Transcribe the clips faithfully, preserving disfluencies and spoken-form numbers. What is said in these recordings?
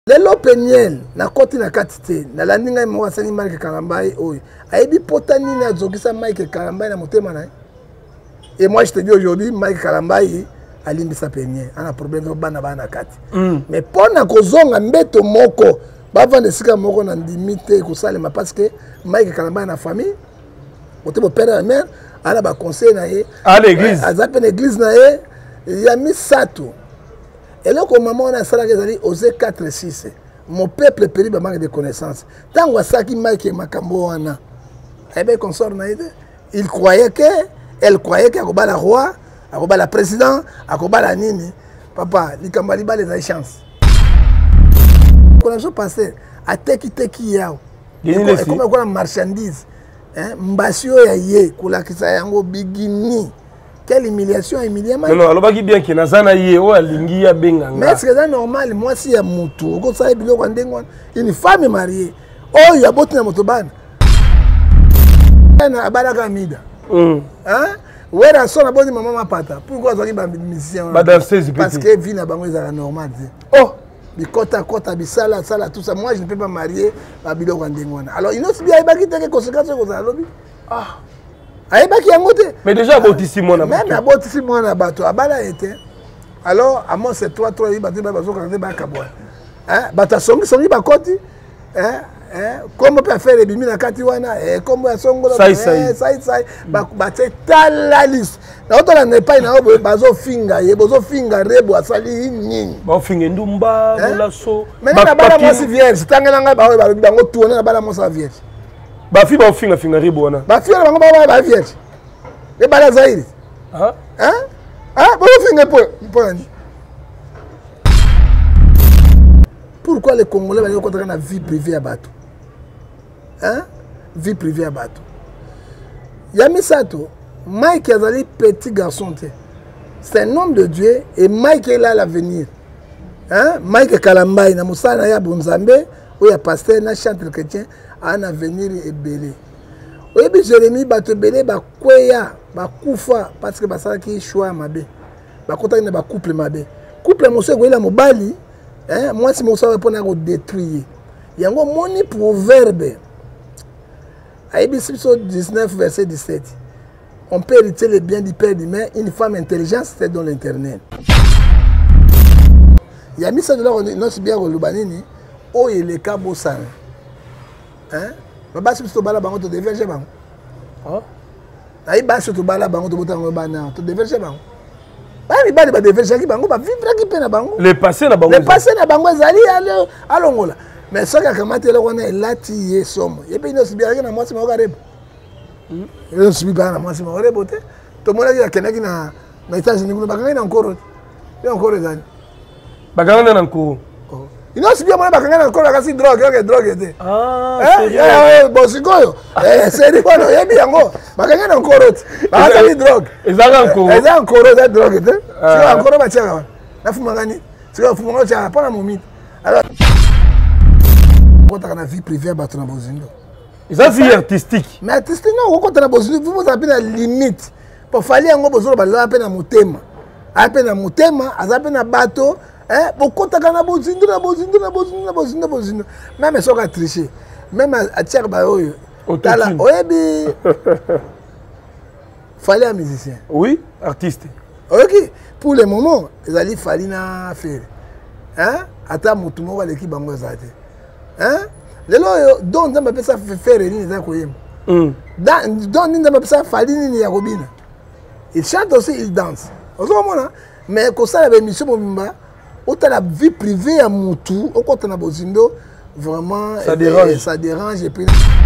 Lelo Peniel na koti na katite na landinga mo wasani Mike Kalambai oyo ayebi potani na zokisa Mike Kalambai na motema na. Et moi je te dis aujourd'hui Mike Kalambai alimbisa Peniel ana problème ko bana bana kati. Mm. Mais pona kozonga mbeto moko bava de sika moko na limite ko salema parce que Mike Kalambai na famille ote bo père et mère ana ba conseil na ye à l'église azape na église na ye ya misato. Et là, comme maman, on a ça qui osé quatre six. Mon peuple périt par manque de connaissances. Tant que ça qui m'a qui m'a camboana. Eh bien, consort il croyait que, elle croyait qu'elle a la roi, elle a la président, elle a la nini. Papa, il a les a chance. Quand je passais à teki teki yao, et comme on marchandise, hein, mbasio ya ye, kula kisa yango bigini. Quelle humiliation, humiliation. Non, non, alors bien que Nazana yé ou alingi ya benga. Mais c'est normal, moi si ya mutu, ko sa bilo ko ndengwa, une femme mariée. Oh, ya boti na motoban. Na abalaka mida. Mm. Hein? Wera so na boti maman pata. Pourquoi ça qui ba musicien? Ba danseuse parce que vie na bango ezala normal. Oh, bikota kota bisala sala tout ça. Moi je ne peux pas marier ba bilo ko ndengwa. Alors il aussi bien ba ki te conséquences ko za lobi. Ah. Mais déjà, abotissimo na bato. Même abotissimo na bato. Abala était. Alors, à moi, c'est trois, trois, il bateau, bateau, quand il va caboire. Hein? Bata songi, songi, bakoti. Hein? Hein? Comment on peut faire les bimi na katiwana? Comment on songo? Sai, sai. Sai, sai. Baté, tal la liste. Na autre la n'est pas une autre, bazo finga, ye, bazo finga, rebo, asali, nini. Ba finga ndumba, molasso. Mais na bala moi si vierge. Tangelanga, ba, ba, ba, ba, tourner na bala moi sa vierge. Ba fi ba finga finga rebo na. Ba fi ba ba ba vierge. Et ba la zaïri. Hein? Hein? Ah, ba finga po po ni. Pourquoi les Congolais vont contre la vie privée à bateau? Hein? Vie privée à bateau. Yami Sato, Mike Azali petit garçon. C'est un homme de Dieu et Mike est là à l'avenir. Hein? Mike Kalambai na musana ya Bonzambe ou ya pasteur na chanteur chrétien. Un avenir est belé. Oui, mais Jérémie, bateau belé, ba kweya, ba kufa, parce que ça qui choix mabe. Ba kota ne ba couple mabe. Couple monsieur goyela mobali, hein, moi si mon savoir pour na détruire. Yango moni proverbe. Aïbi dix-neuf verset dix-sept. On peut hériter les biens du père d'humain, une femme intelligente, c'est dans l'internet. Il y a mis ça de là, non c'est bien au Lubanini, oh il est cabosan. Hein? Baba si tu bala bango to déverger bango. Oh. Aïe ba si tu bala bango to botango bana to déverger bango. Ba ni ba ba déverger ki bango ba vivre ki pena bango. Le passé na bango. Le passé na bango zali alo alongola. Mais ça ka kamate le kona elati ye somo. Ye pe no sibia na mwasi mo garebo. Hmm. Yo sibia na mwasi mo garebo te. To mona ki kenaki na na États-Unis kuna bakanga na encore. Yo encore zani. Bakanga na encore. Il n'a pas de bakanga encore la kasi drogue, ok drogue était. Ah, c'est eh bon sikoyo. Eh c'est dit quoi non, yebi yango. Bakanga encore autre. Bakanga drogue. Ezanga encore. Ezanga encore la drogue était. C'est encore ba tiaka. Na fuma ngani? C'est fuma ngani tiaka pas na momite. Alors quand on a vie privée ba tona bozindo. Ils ont vie artistique. Mais artistique non, quand on a bozindo, vous vous appelez la limite. Pour fallait yango bozolo ba la peine na motema. A peine na motema, a peine na bateau. Eh, pourquoi tu as bozindo na bozindo na bozindo na bozindo bozindo. Même si on a triché, même à tiers baoyo. Tala, oyebi. Fallait un musicien. Oui, artiste. Ok, pour le moment, ils allaient falloir na faire. Hein? Attends, mon tout le monde va l'équipe bango zate. Hein? Les lois, donc on peut ça faire ni za koyem. Hum. Donc on peut ça falloir ni ya robina. Il chante aussi, il danse. Au moment mais quand ça la émission bomba. Autant la vie privée à Moutou, au côté de Bozindo, vraiment, ça dérange. Et, et, ça dérange. Et puis,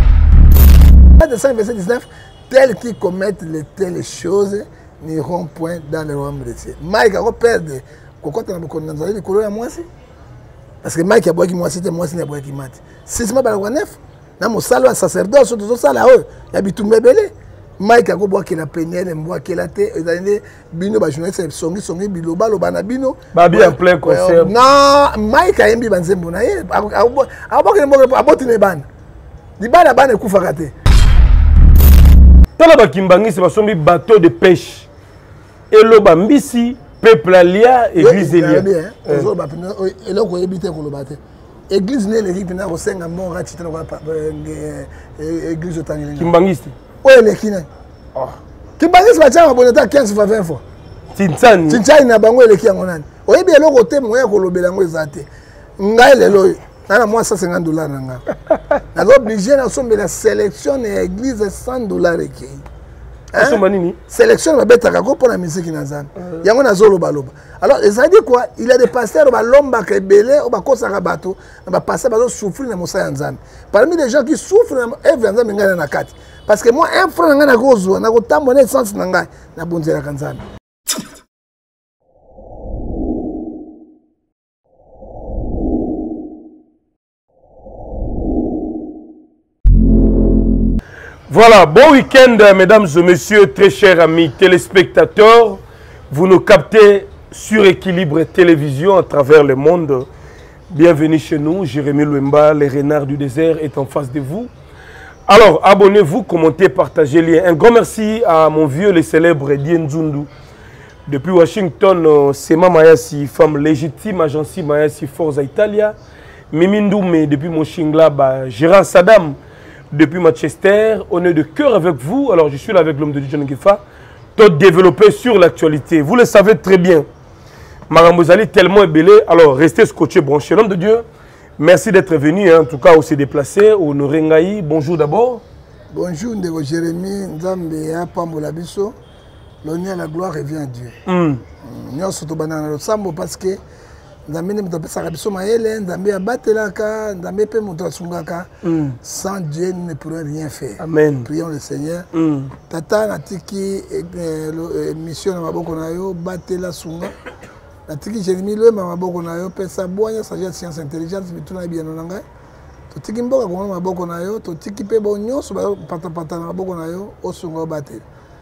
verset dix-neuf, tels qui commettent les telles choses n'iront point dans le royaume de Dieu. Mike a perdu. Quand on a beaucoup de choses, il y a moi aussi. Parce que Mike a beaucoup de moi aussi, moi aussi, il y a beaucoup de moi. Si je me bats neuf, dans mon salon sacerdoce, sur tout ça là-haut, il y a tout mes bébés. Mike a boire qu'il a peigné, il boire qu'il a été, il a dit, bino ba journaliste songi songi biloba lo bana bino. Babi en plein concert. Non, Mike a yembi banzembo na ye, a boire qu'il boire aboti ne ban. Di bana bana kufa kate. Tala ba kimbangi c'est basombi bateau de pêche. Et lo bambisi peuple alia église elia. Ozo ba pino eloko yebite ko lo bate. église ne l'équipe na ko senga mon rati tana ko église otangile Kimbangiste oyo elekine oh Kimbangiste ba tanga boneta quinze fois vingt fois Tintsani Tintsani na bango eleki yango nani oyebi eloko te moya kolobela ngo ezate ngai lelo nana moi cent cinquante dollars nanga na obligé na sombe la sélection ya église cent dollars eki Asomba nini sélection ba betaka ko pona musique na zana yango na zolo baloba alors ça dit quoi il y a des pasteurs ba lomba ke belé o ba kosaka bato na ba pasteur ba souffrir na mosa ya nzambe parmi les gens qui souffrent na evre nzambe ngana na kati parce que moi un frère ngana ko zo na ko tambona essence na ngai na bonzela ka nzambe. Voilà, bon week-end, mesdames et messieurs, très chers amis téléspectateurs. Vous nous captez sur Équilibre Télévision à travers le monde. Bienvenue chez nous. Jérémy Louemba, les renards du désert, est en face de vous. Alors, abonnez-vous, commentez, partagez les liens. Un grand merci à mon vieux, le célèbre Dien Zundu. Depuis Washington, Sema Mayasi, femme légitime, agence Mayasi Forza Italia. Mimi Ndoumé, depuis Moshingla, Gérard Saddam. Depuis Manchester, on est de cœur avec vous. Alors, je suis là avec l'homme de John Ngefa, tout développé sur l'actualité. Vous le savez très bien. Marambozali tellement ébélé. Alors, restez scotché, branché. L'homme de Dieu, merci d'être venu. Hein. En tout cas, on s'est déplacé au Norengaï. Bonjour d'abord. Bonjour, Ndego Jérémy. Nzambe ya Pambola Biso. L'honneur, la gloire revient à Dieu. Nous sommes parce que Nzambe ne mutapesa biso maele Nzambe abatelaka Nzambe pe muto asungaka sans Dieu nous ne pourrons rien faire. Amen. Prions le Seigneur. Mm. Tata natiki mission na maboko na yo batela sunga natiki Jérémy Louemba maboko na yo pesa boya sagesse science intelligence bituna bien na ngai totiki mboka ko maboko na yo totiki pe bonyoso pata pata na maboko na yo osunga batela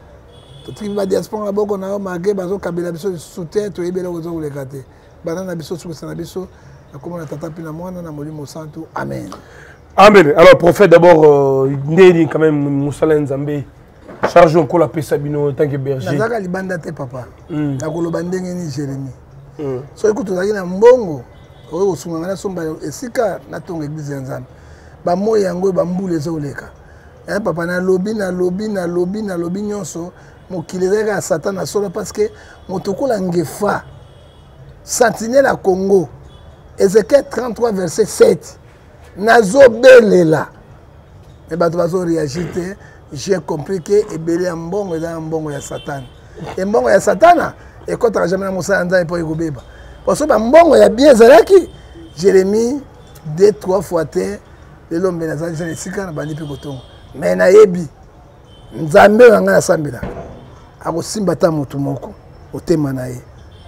totiki ba diaspora maboko na yo mage bazo kabela biso soutien to yebela ko zo lekate. Banana biso na biso na komona tata pina mwana na molimo santo amen. Amen. Alors prophète d'abord ndeni quand même Moussala Nzambe charge encore la paix Sabino en tant que berger. Nazaka libanda te papa. Na koloba ndenge ni Jérémy. So écoute tozaki na mbongo oyo osunga na somba esika na tonga église ya Nzambe. Ba moyo yango ba mbule zo leka. Eh papa na lobi na lobi na lobi na lobi nyonso mokilezeka Satan na solo parce que motokola ngefa Sentinelle à Congo, Ézéchiel trente-trois, verset sept. Nazo belela. Et bah, tu vas réagir. J'ai compris que Ebele est mbongo et un mbongo ya Satan. Et mbongo ya Satan, et quand tu n'as jamais montré un temps pour y couper. Parce que mbongo ya bien Zalaki, Jérémie, deux, trois fois terre, et l'homme de Nazareth, j'ai dit que bandi pe kotongo. Mais na yebi, Nzambe ngana sambela. Ako simbata mutu moko, otema na ye.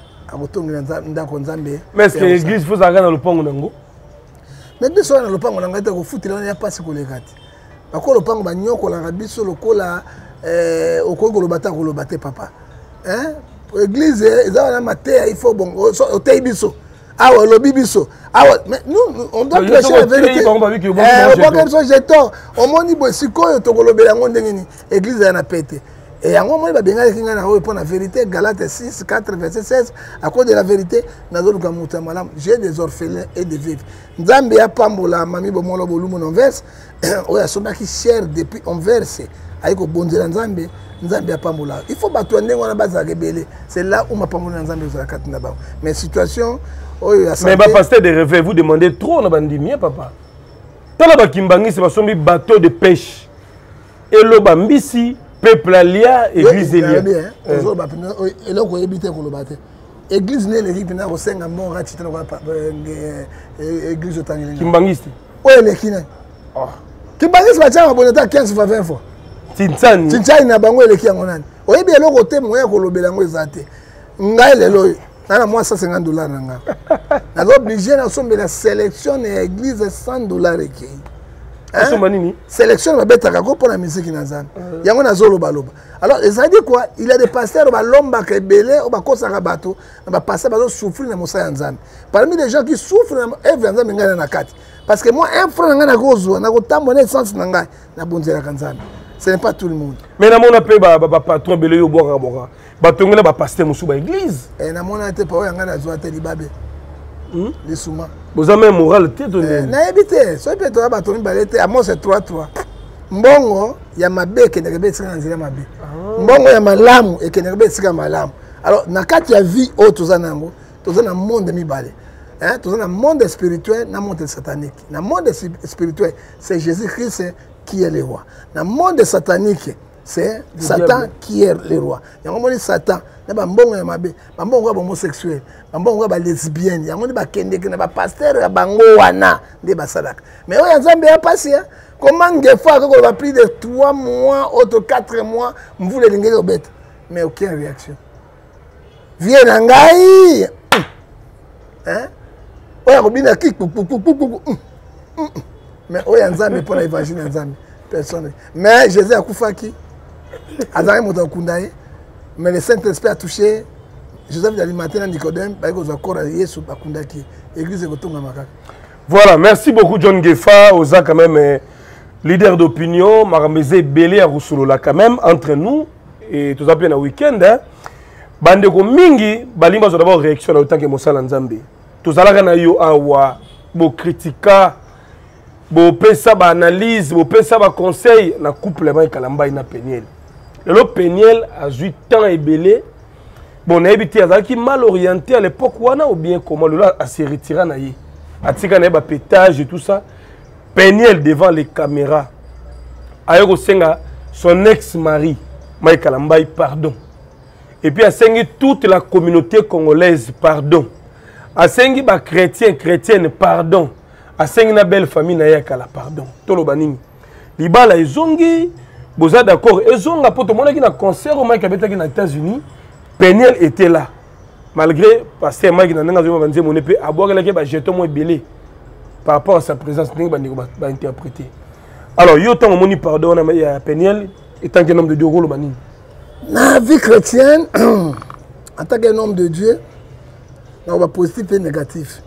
Mais est-ce que l'église faut aller dans le pango nango? Mais biso na le pango nanga te ko futila na passe ko lekati. Ba ko le pango ba nyoko la biso lokola euh okoko lo bata ko lo baté papa. Hein? Église eza na maté il faut bon o tei biso. Awa lo bibiso. Awa mais nous on doit prêcher la vérité. Eh bon comme ça jeton. O moni bo sikoyo to ko lo bela ngo ndenge ni église ya na pété. Et yango moi ba benga kinga na pour la vérité Galates six quatre verset seize à cause de la vérité nazo ka muta malam j'ai des orphelins et des veuves Nzambe ya pambola mami bo molo bolumu non verse oya soma ki cher depuis on verse ayiko bonzela Nzambe Nzambe ya pambola il faut batwa ndenge na baza kebele c'est là où ma pambola Nzambe za katina ba mais situation oyo ya mais ba pasteur de rêve vous demandez trop na bandimia papa tala ba kimbangi c'est ba sombi bateau de pêche et lo bambisi peuple alia église elia ozo ba pina eloko ebite ko lobate église ne l'équipe na ko senga mon rati tana ko église otangile Kimbangiste oyo lekine oh Kimbangiste ba tanga boneta quinze fois vingt fois Tintsani Tintsani na bango eleki yango nani oyebi eloko te moya ko lobela ngo ezate ngai lelo nana moi cent cinquante dollars nanga na obligé na sombe la sélection ya église cent dollars eki. Sélection va betaka ko pour la musique na zana. Yango na zolo baloba. Alors, ça dit quoi? Il y a des pasteurs ba lomba ke belé ou ba kosaka bato, ba passer ba souffrir na mosa ya Nzambe. Parmi les gens qui souffrent na evre Nzambe ngana na kati. Parce que moi un frère ngana ko zo na ko tambona essence na ngai na bonzela ka Nzambe. Ce n'est pas tout le monde. Mais na mona pe ba ba patron belé yo boka boka. Ba tongela ba pasteur musu ba église. Et na mona te pa o ngana zo ate libabe. Hmm? Les souma. Vous avez un moral tête na habité so peut toi batoni balete à moi c'est trois trois mbongo ya mabe ke ndebe tsika nzira mabe mbongo ya malamu et ke ndebe tsika malamu alors na kati ya vie o tozana ngo tozana monde mibale hein tozana monde spirituel na monde satanique na monde spirituel c'est Jésus-Christ qui est le roi na monde satanique c'est Satan diable qui est le roi. Il y a un Satan, il y a un bon homosexuel, il y a un lesbienne, il y a un pasteur, il y a un mais il y a un passé. Comment des fois, quand on a plus de trois mois, autres quatre mois, vous voulez les bêtes. Mais aucune réaction. Viens en gaï. Hein? Mais il y a un zambé pour l'évangile. Personne. Mais Jésus a koufaki. Mais le Saint-Esprit a touché Joseph d'Alimatin Nicodème, l'église. Voilà, merci beaucoup John Gefa, Oza quand même euh, leader d'opinion, Marameze Belé à Roussoulola quand même, entre nous, et tout ça bien un week-end. Hein. Bandeko Mingi, Balimba a d'abord réaction à autant que Moussala Nzambe. Tout ça là, yo awa, bo critica, bo pesa ba analyse, bo pesa ba conseil, na couple avec Kalamba et na Peniel. Le Peniel a huit ans et belé. Bon, on a habité à qui mal orienté à l'époque ou ou bien comment le là a se retiré na yé. A tika na ba pétage et tout ça. Peniel devant les caméras. Ayoko senga son ex-mari, Mike Kalamba, pardon. Et puis a sengi toute la communauté congolaise, pardon. A sengi ba chrétien, chrétienne, pardon. A sengi na belle famille na yakala, pardon. Tolo banini. Libala ezongi. Vous êtes d'accord? Ils ont rapport au monde qui a un concert au Mike aux États-Unis. Peniel était là. Malgré parce que Mike n'a pas dit mon épée à boire les jeton moins belé par rapport à sa présence, il va interpréter. Alors, il y a autant de pardon à Peniel étant qu'un homme de Dieu. Dans la vie chrétienne, en tant qu'un homme de Dieu, on va positif et négatif.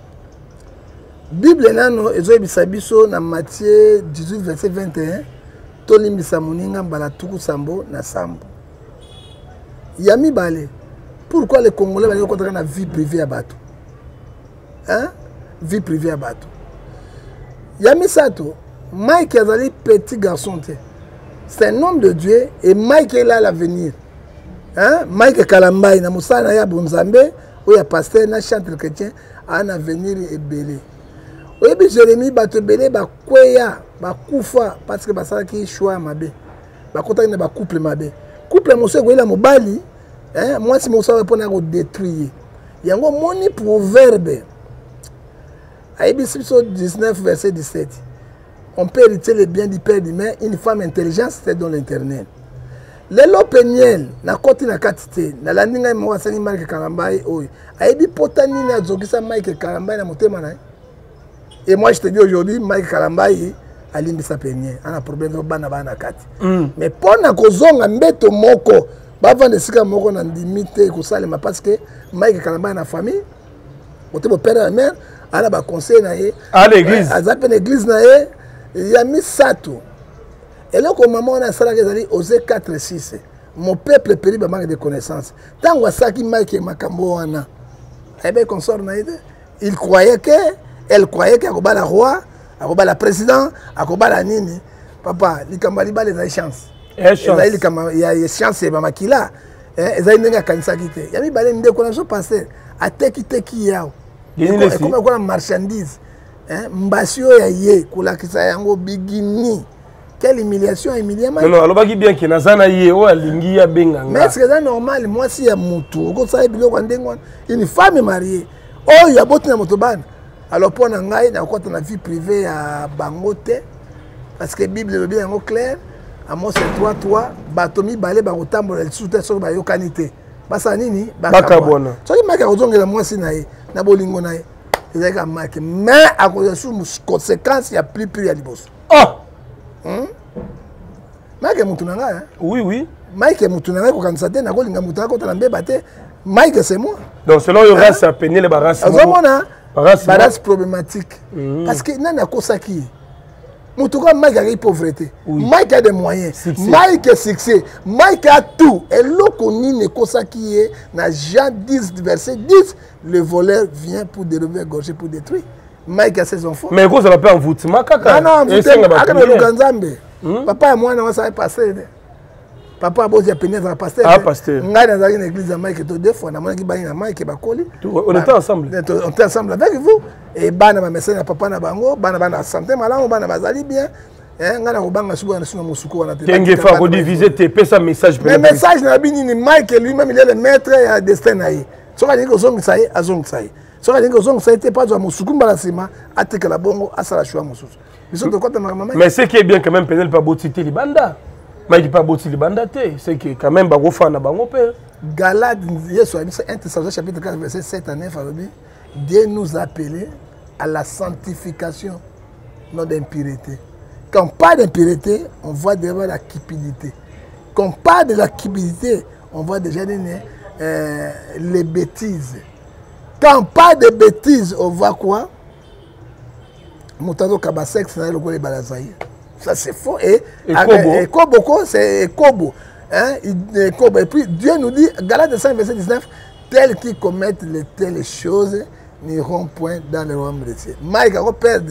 Bible est dans Matthieu dix-huit, verset vingt et un. Tolimbisa moninga mbala tuku sambo na sambo. Yami balé. Pourquoi les Congolais vont contre la vie privée à bateau? Hein? Vie privée à bateau. Yami Sato, Mike Azali petit garçon. C'est un homme de Dieu et Mike est là à l'avenir. Hein? Mike Kalamba, na Moussa ya Bonzambe, où il y a pasteur, na chanteur chrétien, a un avenir et belé. Oui, mais Jérémie bato belé ba kweya ba kufa parce que basala ki choix mabe. Ba kota ne ba couple mabe. Couple monsieur ko ila mobali, hein, moi si monsieur pour na ko détruire. Yango moni proverbe. Aïbi dix-neuf verset dix-sept. On peut hériter les biens du père du mère, une femme intelligente c'est dans l'internet. Lelo Peniel na koti na katite na landinga mo wasani Mike Kalamba oyo. Aïbi potani na zokisa Mike Kalamba na motema na. Et moi, je te dis aujourd'hui, Mike Kalamba, a limbisa Peniel. On a un problème de bana bana kati. Mais pour na kozonga mbeto moko, ba vendre sika moko na limite ko salema parce que Mike Kalamba na famille, côté mon père et mère, ala ba conseil na ye. À l'église. À zape l'église na ye, il y a mis sato. Et là comme maman on a sala kezali Osée quatre six. Mon peuple périt ba manque de connaissances. Tant wa saki Mike makambo wana. Eh ben consort na ide. Il croyait que elle croyait qu'elle a le roi, elle a le président, elle a la nini. Papa, il y a des chances. Il y a des chances, il y a des chances. Il y a des chances. Il y a des chances. Il y a des chances. Comme une marchandise. Mbasio ya ye, kulakisa yango bigini. Quelle humiliation, humiliation. Non, non, alors bien que nazana ye o alingi ya benga. Mais c'est normal, moi si ya mutu, ko sa bilo kwa ndengwa, une femme mariée. Oh, il y a beaucoup de motobane. Alors pour nous, dans la vie privée à Bangote, parce que la Bible est bien claire, à moi c'est trois trois, Batomi balé barotambo le soute sur ba yokanité. Basa nini? Bakabona. So il m'a kozongela moi sinaye, na bolingo naye. Ezaka marqué, mais à cause de sous conséquences, il y a plus plus à libos. Oh. Hein? Mike mutunanga hein? Oui oui. Mike mutunanga ko kansate na kolinga mutanga ko talambe baté. Mike c'est moi. Donc selon le race à peigner les barras. Barras problématique. Mmh. Parce que n'a pas ça qui. Moutoura Mike a une pauvreté. Oui. Mike a des moyens. Succès. Mike a succès. Mike a tout. Et l'eau qu'on n'y n'est pas ça qui est. Dans Jean dix, verset dix, le voleur vient pour dérober, gorger, pour détruire. Mike a ses enfants. Mais quoi ça l'appelle envoûtement kaka? Non, non, envoûtement. Papa et moi, on va passer. Papa a beau dire pénètre à pasteur. Ah, pasteur. On a dans une église à Mike deux fois. On a dit que Mike est bakoli. On était ensemble. On était ensemble avec vous. Et bana ma message papa na bango, bana bana santé malamo, bana bazali bien. Hein, ngana ko banga suba na suna musuko wana te. Kenge fa ko diviser te pesa message. Mais message na bini ni Mike lui-même il est le maître à destin naïe. Soka dingo zongi sai azongi sai. Soka dingo zongi sai te pas zo musuku mbala sima atika la bongo asala shwa mususu. Biso to kota maman. Mais ce qui est bien quand même Penel pas botiti libanda. Mike pas botiti libanda te, c'est que quand même ba go fa na bango père. Galate Yesu a dit un Thessaloniciens chapitre quatre verset sept à neuf a dit Dieu nous a appelés à la sanctification, non d'impureté. Quand on parle d'impureté, on voit déjà la cupidité. Quand on parle de la cupidité, on voit déjà euh, les bêtises. Quand on parle de bêtises, on voit quoi? Moutado Kabasex, ça c'est faux. Et Kobo, c'est Kobo. Hein? Et puis Dieu nous dit, Galates cinq, verset dix-neuf, tels qui commettent les telles choses n'iront point dans le royaume de Dieu. Mike a perdu.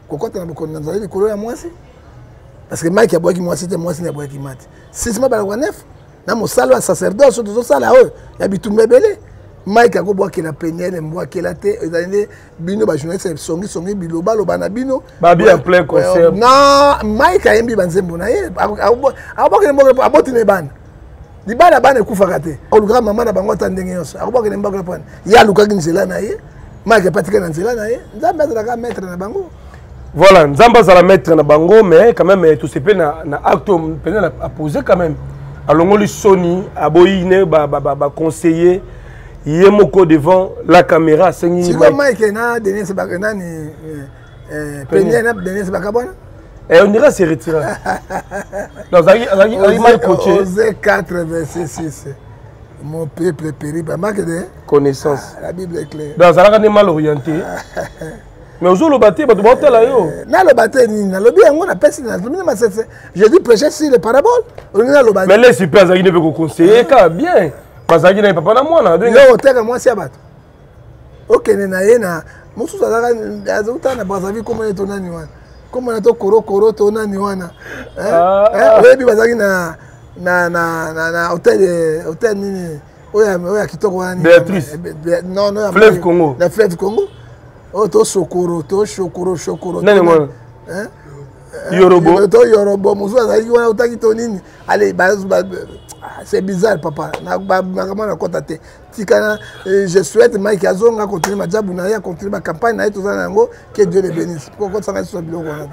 Parce que Mike a boit qui moi c'était moi c'est boit qui mat. Si c'est pas la neuf, na mo salo sacerdoce tout ça là haut, ya bitumbe belé. Mike a boit qui la peignelle, boit qui la té, ezali bino ba journaliste songi songi biloba loba na bino. Ba bien plein concert. Non, Mike a yembi banzembo na ye. A boit que mboka a botti ne ban. Di bana bana kufaka te. O luka mama na bango tandenge yonso. A boit que mboka pon. Ya luka ki nzela na ye. Mike patika na nzela na ye. Nzambe azalaka maître na bango. Voilà, Nzamba ça la mettre na bango mais quand même tout ce pe na na acte penel a posé quand même. Alongoli Sony aboyine ba ba ba conseiller yemoko devant la caméra sengi. Si comme Mike na Denis Bakana ni euh penel na Denis Bakabona. Et on ira se retirer. Non, ça il mal coaché. Osée quatre verset six. Mon peuple périt par manque de connaissance. La Bible est claire. Dans ça là mal orienté. Mais aux le bâti, bah tu vas là yo. Na le bâti ni na le bien on a personne na le mais c'est Jésus prêchait sur les paraboles. On a le bâti. Mais les super ça il ne veut que conseiller car bien. Parce que il n'est pas na moi na. Non, teka moi si abato. OK na yena. Musu ça là azuta na bazavi comme on est tonani wana. Comme on a to koro koro tonani wana. Hein? Hein? Oyebi bazaki na na na na na hôtel hôtel nini. Oya oya kitoko wana. Béatrice. Non non. Fleuve Congo. La Fleuve Congo. Oh, to sokoro, to shokoro, shokoro. Non, non, hein? Yorobo. To Yorobo, musu azali wana utaki to nini? Allez, c'est bizarre papa. Na ba comment na contacter. Tikana je souhaite Mike Azonga continuer ma job na ya continuer ma campagne na tout ça nango que Dieu le bénisse. Pourquoi ça reste sur biloko wana?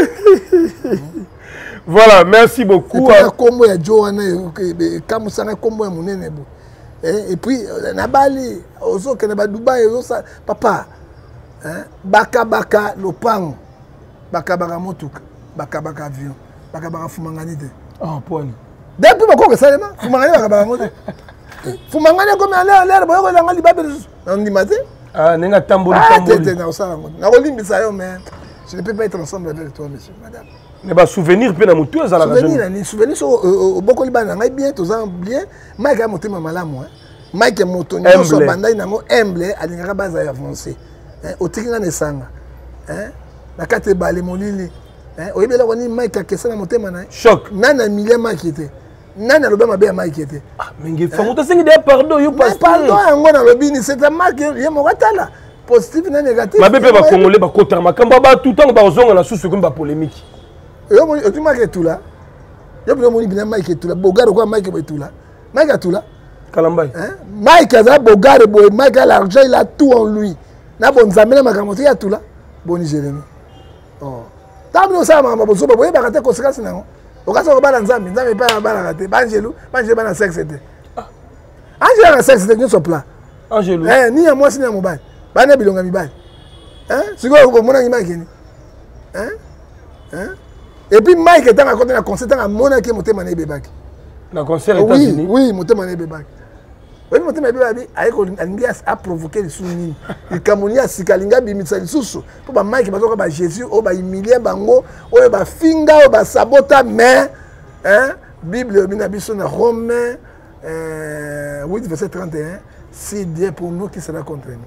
Voilà, merci beaucoup. Et kombo ya Joana comme ça na kombo ya munene bo. Et puis na Bali, ozo ke na ba Dubai, ozo papa. Hein? Baka baka lopango, baka baka motuka, baka baka avion, baka baka fumangani te. Ah point. Depuis bako que ça les mains, fumangani baka baka motuka. Fumangani comme aller aller boyo ko ngali babel on dit maté. Ah nenga tamboli tamboli. Ah na ça na olimbi ça yo mais je ne peux pas être ensemble avec toi monsieur madame. Mais ba souvenir pe na mutu za la raison. Souvenir ni souvenir so boko libana ngai bien tous en bien, Mike a monté malamu hein. Mike motonyo so bandai nango humble alingaka baza avancer. Au Tigana Nesanga, la carte balé molili, au Ibela Wani Mike a cassé la montée mana. Choc. Nana millier Mike était. Nana le bama bien Mike était. Ah, mais il faut que tu pardon, you passe. Pardon, on a le bini, c'est un marque, il y a mon ratala. Positif et négatif. Ma bébé va congolais, va côté ma kamba, tout le temps, va aux la sous comme polémique. Yo, tu marques tout là. Yo, tu marques bien Mike tout là. Bogar quoi Mike est tout là. Mike a tout là. Kalambay. Mike a Bogar, Mike a l'argent, il a tout en lui. Na bon zamela makamoto ya tula boni Jérémie oh tamno sa mama bozo ba boye ba kate conséquence nango okasa ko bala nzambe nzambe pa bala kate banjelu banjelu bana sexe te ah angela na sexe te nyo sopla angelu eh ni ya mwasi ni ya mobali bana bilonga mibali hein siko ko mona ngima kini hein hein et puis Mike est en côté na concert na mona ke motema na bebaki na concert États-Unis oui oui motema na bebaki. Oui, mais a provoqué les souvenirs. Il camonia sikalinga bimitsa lisusu. Pour ba Mike bazoka ba Jésus o ba humilier bango, o ba finga o ba sabota mais hein Bible bina biso na Romains euh huit verset trente et un, si Dieu pour nous qui sera contre nous.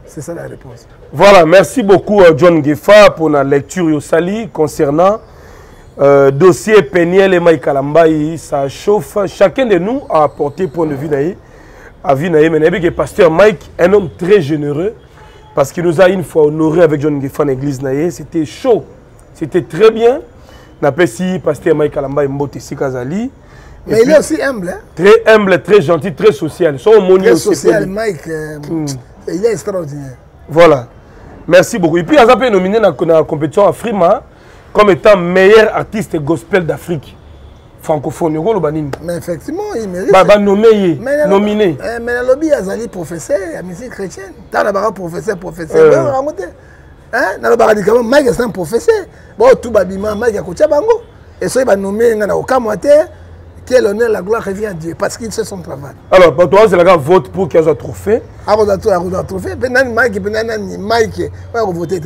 C'est ça la réponse. Voilà, merci beaucoup à John Gefa pour la lecture Yosali concernant euh, dossier Peniel et Mike Kalambaï. Ça chauffe. Chacun de nous a apporté point de vue naïe. À vie naïe, mais que pasteur Mike, un homme très généreux, parce qu'il nous a une fois honoré avec John Gefa en église naïe. C'était chaud. C'était très bien. N'appelle si pasteur Mike Kalambaï Mbote Sikazali. Mais il est aussi humble. Hein? Très humble, très gentil, très social. Son très social, Mike. Euh, mm. Il est extraordinaire. Voilà. Merci beaucoup. Et puis, il a été nominé dans la compétition à Frima comme étant meilleur artiste gospel d'Afrique francophone. Mais effectivement, il mérite. Bah, bah nommé, mais nominé. Mais le lobby a été professeur à la musique chrétienne. Tu as un professeur, professeur. Euh. Hein? Mike est un professeur. Bon, tout babima, Mike a coaché Bango. Et ça, il va nommer un Okamote. Quel honneur, la gloire revient à Dieu, parce qu'il sait son travail. Alors, pour toi, c'est la gars vote pour qu'il y ait un trophée. Ah, on a un trophée. Mike, Mike, on va voter.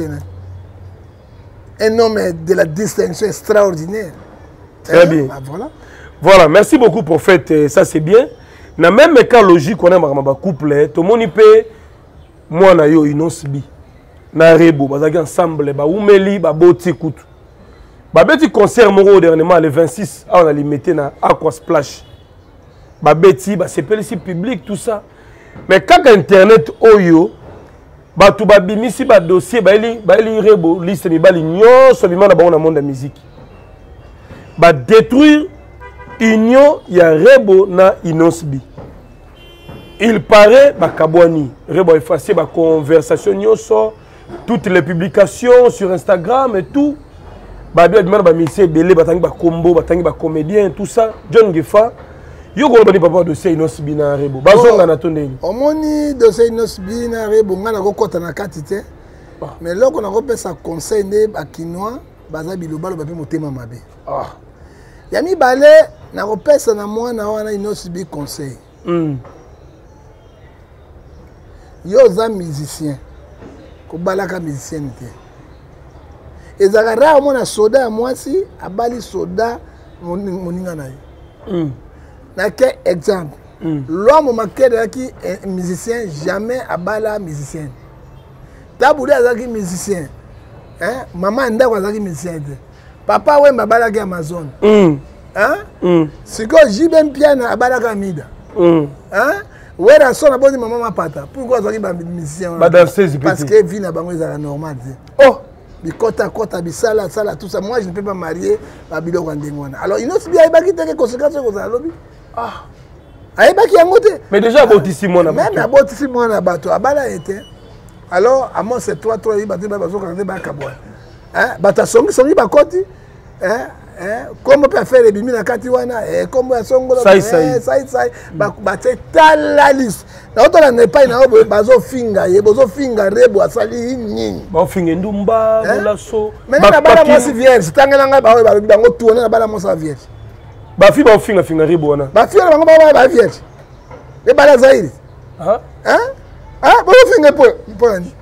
Un homme de la distinction extraordinaire. Très bien. Ah, voilà. Voilà, merci beaucoup, prophète. Ça, c'est bien. Dans même cas logique, on a un couple. Tout le monde peut. Moi, je suis un osbi. Na rebo, bazaki ensemble, ba umeli, ba boti kutu. Ba beti concert moro dernièrement le vingt-six, on a limité na Aqua Splash. Ba beti, ba sepeli si public tout ça. Mais quand internet oyo, ba tu ba bimisi ba dossier, ba eli ba eli rebo liste mi ba li nyonso bima na ba na monde de musique. Ba détruire union ya rebo na Inosbi. Il paraît ba kabwani, rebo effacer ba conversation nyonso, toutes les publications sur Instagram et tout. Babi a demandé à Michel Belé, batangi ba combo, batangi ba comédien, tout ça. John Gefa, yo ko bani papa dossier Inosbi na rebo. Bazonga na tonde. Omoni dossier Inosbi na rebo ngana ko kota na katite. Mais là on a repé sa conseil né ba kinois, baza bilobalo ba pe motema mabe. Ah. Yami balé na repé sa na mwana wana Inosbi conseil. Mm. Yo za musicien. Ko balaka musicien te. Ezagara au mona soda moi si abali soda moninga na yo. Na quel exemple? L'homme maquette qui est musicien jamais abala musicien. Taboulé azaki musicien. Hein? Maman ndako azaki musicien. Papa we mabala ki Amazon. Hein? Siko jibem piano abala ka mida. Hein? Ouais la son aboni maman mapata. Pourquoi azaki ba musicien? Ba danseuse parce que vie na bango ezaka normal. Oh Bikota, kota, bisala, sala, tout ça. Moi, je ne peux pas marier ma bilo Rwandengwana. Alors, il y a aussi bien des conséquences sur le lobby. Ah. Aïbaki a monté. Mais déjà, abotissimo na bato. Même abotissimo na bato. Abala était. Alors, à moi, c'est toi, toi, il va dire, bazo quand ba kabwa. Hein? Bata songi songi ba koti. Hein? Hein? Comment peut faire les bimi na katiwana? Eh, comment ya songo la. Sai sai. Sai sai. Ba ba c'est la liste. Na oto na pas na bazo finga, ye bazo finga rebo asali nini. Ba finga ndumba, molaso. Mais na bala moi si vierge, tangela nga ba ba bango tourner na bala moi sa vierge. Ba fi ba finga finga rebo wana. Ba fi na bango ba ba vierge. E bala zairi. Hein? Hein? Ah, ba finga po po ni.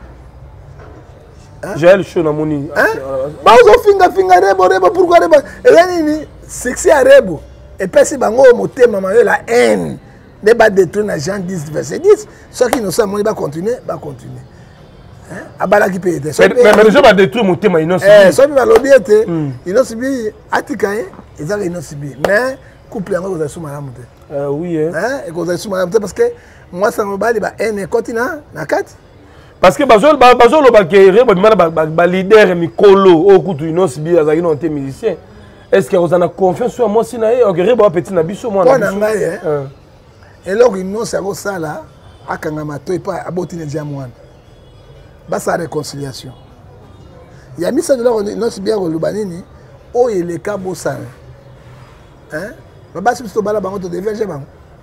J'ai le show na moni. Ba zo finga finga rebo rebo pourquoi rebo? Et là nini sexy à rebo. Et puis si bango motema ma yo la haine. Ne pas détruire les gens dix verset dix. Ceux qui nous savent, ils vont continuer, ils vont continuer. Abala qui peut être. Mais les gens vont détruire mon thème, ils n'ont pas. Ceux qui vont lobby, ils n'ont subi, atikaye, ils n'ont subi. Mais couple yango vous avez sous madame. Oui hein. Et vous avez sous madame parce que moi ça me bali ba un continent na quatre. Parce que bazol bazol lo ba kere ba ba leader mikolo au kutu ils subi azaki non te musicien. Est-ce que vous en avez confiance sur moi si na e okere ba petit na biso moi na biso. Et là, il nous a ça là, à Kangamato et pas à Botine Diamouane. Bah, sa réconciliation. Il y a mis ça de là, nous sommes bien au Lubanini, où il est cabo ça. Hein? Bah, si tu bala bango, tu déverges bango.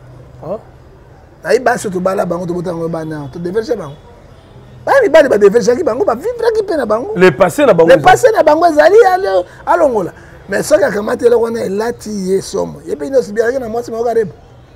Ah? Aïe, bah, si tu bala bango, tu botan bango, tu déverges bango. Bah, il va de déverger bango, bah, vivre qui peine bango. Le passé na bango. Le passé na bango, zali à l'ongola. Mais ça, quand Kamate là, on est là, tu es somme. Et puis, nous sommes bien, moi, c'est mon garib.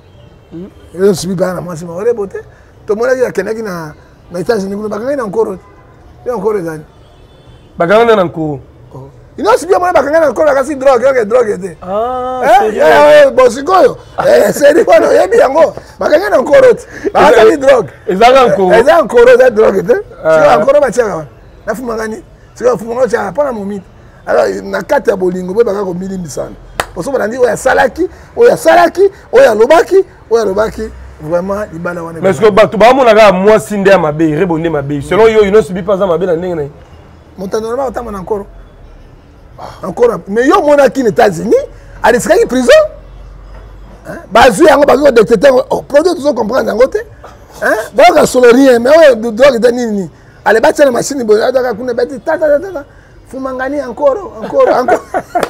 Je ne suis pas moi, c'est mon reboté. Tout le monde a dit qu'il y a des États-Unis, il y a encore des États-Unis. Il y a encore des États-Unis. Il n'a subi moi bakanga encore la kasi drogue, que drogue était. Ah, eh bon sikoyo. Eh c'est quoi no yebi yango. Bakanga encore autre. Ba kasi drogue. Ezanga encore. Ezanga encore la drogue était. C'est encore ba tiaka. Na fumangani. C'est quoi fumanga tiaka pas na momite. Alors na kati ya bolingo be bakako milimisana. Parce que on dit oya salaki, oya salaki, oya lobaki, oya lobaki. Vraiment libala wana. Mais est-ce que bato ba mona ga moi sinde ya mabe, rebonde mabe. Selon yo, il ne subit pas ça mabe na ndenge na. Montanorama otama encore. Encore mais yo mona qui aux États-Unis à risquer prison hein bazu yango bazo détecter produit tout comprendre yango te hein donc solo rien mais on drogue de nini allez battre la machine bo adaka kuna beti ta ta ta fumangani encore encore encore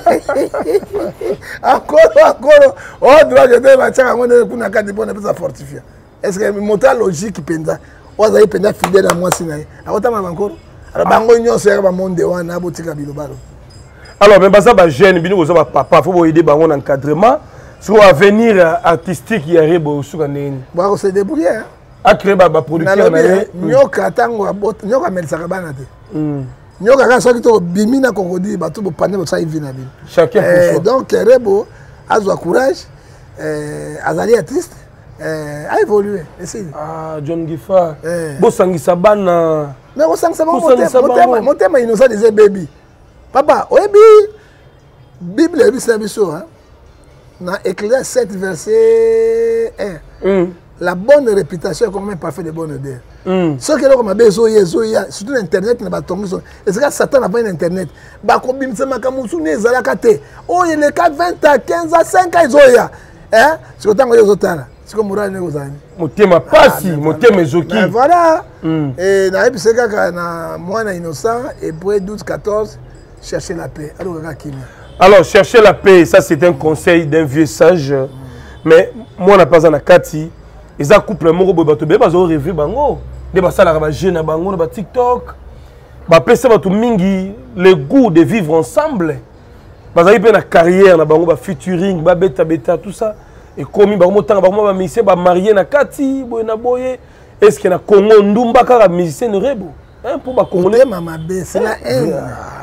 encore encore oh drogue de battre yango kuna kati bona pesa fortifier est-ce que moteur logique penza oza penza fidèle à moi sinaye akotama encore alors bango nyonso ya ba monde wana abotika bilobalo. Alors, même ça, les jeunes, ils ont papa, il faut aider dans encadrement. Sur l'avenir artistique, il y a des choses qui sont se débrouiller. À créer des productions. Nyoka tango nyoka melisa kabana te. Nyoka ka soki to bimina kongodi bato bo pané ça vient na bin. Chacun pour soi. Donc Rebo azwa courage euh azali artiste euh a évolué. Ah John Gifa. Bo sangisa bana. Mais bo sangisa bana motema motema innocent disait baby. Papa, oyebi Bible ebi sabiso hein. Dans Éclesiastes sept verset un. Mm. La bonne réputation est comme un parfait de bonne odeur. Mm. Ce que l'on a besoin de surtout l'internet n'a pas tombé sur. Et c'est que Satan n'a pas internet. Ba ko bimse makamusu ne zala kate. Oh il est quatre vingt à quinze à cinq ans izoya. Hein? C'est autant que les autres là. C'est comme moral ne gozani. Motema pasi, motema zoki. Voilà. Et na ebi c'est que na moi na innocent et pour douze quatorze chercher la paix. Alors, Alors, chercher la paix, ça c'est un conseil d'un vieux sage. Mm. Mais moi, on n'a pas un Kati. Ils ont couplé mon robot, ils ont rêvé, ils ont fait jeune, ils ont fait TikTok. Ils ont fait le goût de vivre ensemble. Ils ont fait une carrière, ils ont fait featuring, beta beta, tout ça. Et comme ils ont fait un marié na Kati, est-ce qu'il y a un Congo, Ndumba, musicien Rebo? Pour les Congolais, c'est la haine.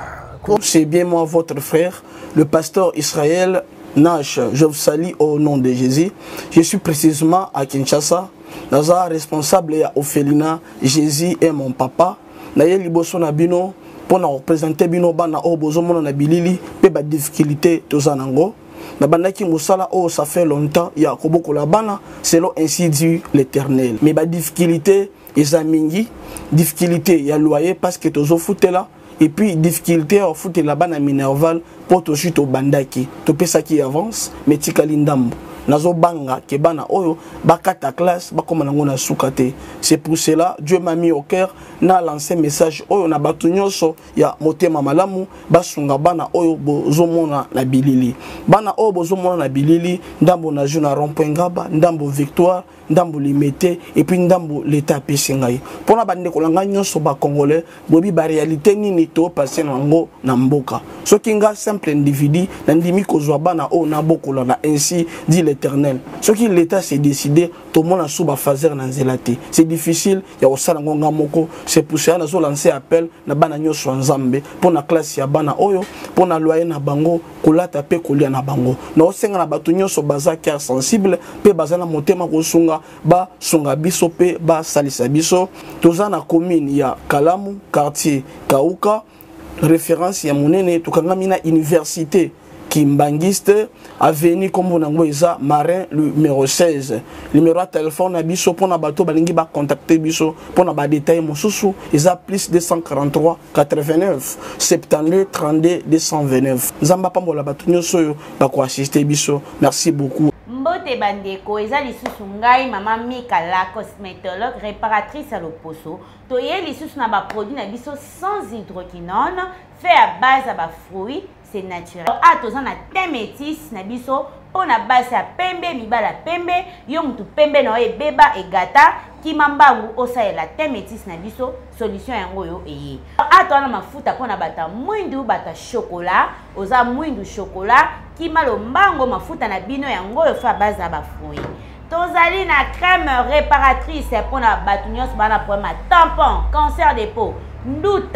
C'est bien moi, votre frère, le pasteur Israël Nash. Je vous salue au nom de Jésus. Je suis précisément à Kinshasa. Naza responsable à Ophelina. Jésus est mon papa. Naye liboso na bino pour nous représenter bino bana o bozomo na bilili pe ba difficulté tozanango. Na bandaki musala oh ça fait longtemps ya koboko la bana selon ainsi dit l'Éternel. Mais ba difficulté ezamingi, difficulté ya loyer parce que tozo foutela. Et puis, difficulté à foutre là-bas à Minerval pour tout suite au bandaki. Tout ça qui avance, mais tikalindambo. Nazo banga, kebana oyo, bakata classe, bakoma ngona soukate. C'est pour cela, Dieu m'a mis au cœur, na lancé message oyo na batunyoso ya motema malamu, basunga bana oyo bozomona na bilili. Bana oyo bozomona na bilili, ndambo na juna rompengaba, ndambo victoire, ndambo limité, et puis ndambo l'état pesengai. Pona bande kolanga nyoso ba congolais, bobi ba réalité nini to passer nango na mboka. Soki nga simple individu, nandimi kozwa bana oyo na bokola na ainsi dit l'Éternel. Ce qui l'État s'est décidé, tout le monde a souba fazer na zelati. C'est difficile, il y a aussi ngonga moko. C'est pour ça que nous lancé appel na bana nyoso nzambe pour na classe ya bana oyo, pour na loyer na bango, kolata pe kolia na bango. Na osenga na batu nyoso baza cœur sensible, pe baza na motema kosunga ba sunga biso pe ba salisa biso. Toza na commune ya Kalamu, quartier Kauka, référence ya monene tukanga mina université Kimbangiste, avenue comme on a Marin numéro seize. Numéro de téléphone à biso pour na bateau balingi ba contacter biso pour na ba détail mon sousou ils a plus deux cent quarante-trois quatre-vingt-neuf soixante-douze trente-deux deux cent vingt-neuf. Zamba pambola bato nyoso ba ko assister biso. Merci beaucoup. Mbote bandeko eza lisusu ngai mama Mika la cosmétologue réparatrice à l'Oposo. Toye lisusu na ba produit na biso sans hydroquinone fait à base à ba fruits. C'est naturel. Ah, tous on a thé métis, na biso, on a base à pembe, mibala pembe, yom tu pembe no e beba e gata, ki mambangu osa e la thé métis na biso, solution yango yo eye. Ah, toi on a mafuta pona bata mwindu bata chocolat, oza mwindu chocolat, ki malo mbango mafuta na bino yango yo fa base à ba fruit. Tozali na crème réparatrice pona batu nyos bana problème tampon, cancer des peaux, nduta.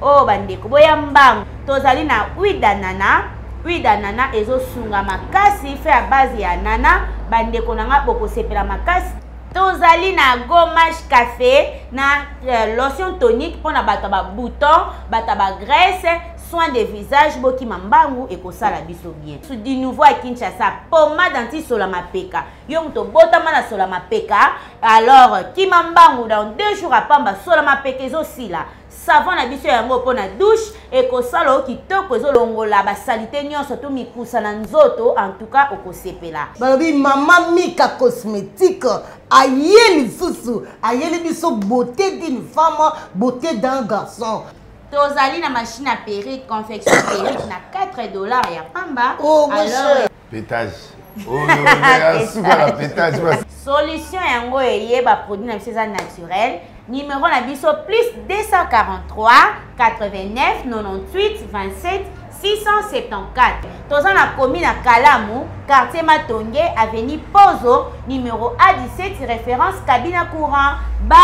oh bandeko boya mbangu tozali na huile d'ananas. Huile d'ananas ezosunga makasi fait à base ya nana bandeko nanga bokosepela makasi. Tozali na gommage café na euh, lotion tonique pour na bato ba bouton, bato ba graisse, soin de visage boki mambangu et kosala biso bien. Sous du nouveau à Kinshasa, pommade anti sola mapeka. Yong to botama na sola mapeka. Alors kimambangu dans deux jours à pamba sola mapeka zo sila. Savon na biso yango po na douche et kosala kitoko zo longola ba salite nyonso to mikusa na nzoto en tout cas okosepela. Balobi Mama Mika cosmétique ayeli susu ayeli biso beauté d'une femme, beauté d'un garçon. Tozali na machine à perruque, confection perruque na quatre dollars ya pamba. Oh, alors pétage. Oh, la pétage. Solution yango eyeba produit na biso naturel. Numéro na biso plus deux cent quarante-trois quatre-vingt-neuf quatre-vingt-dix-huit vingt-sept six cent soixante-quatorze. Toza na commune à Kalamu, quartier Matonge, avenue Pozo, numéro A dix-sept, référence cabine courant.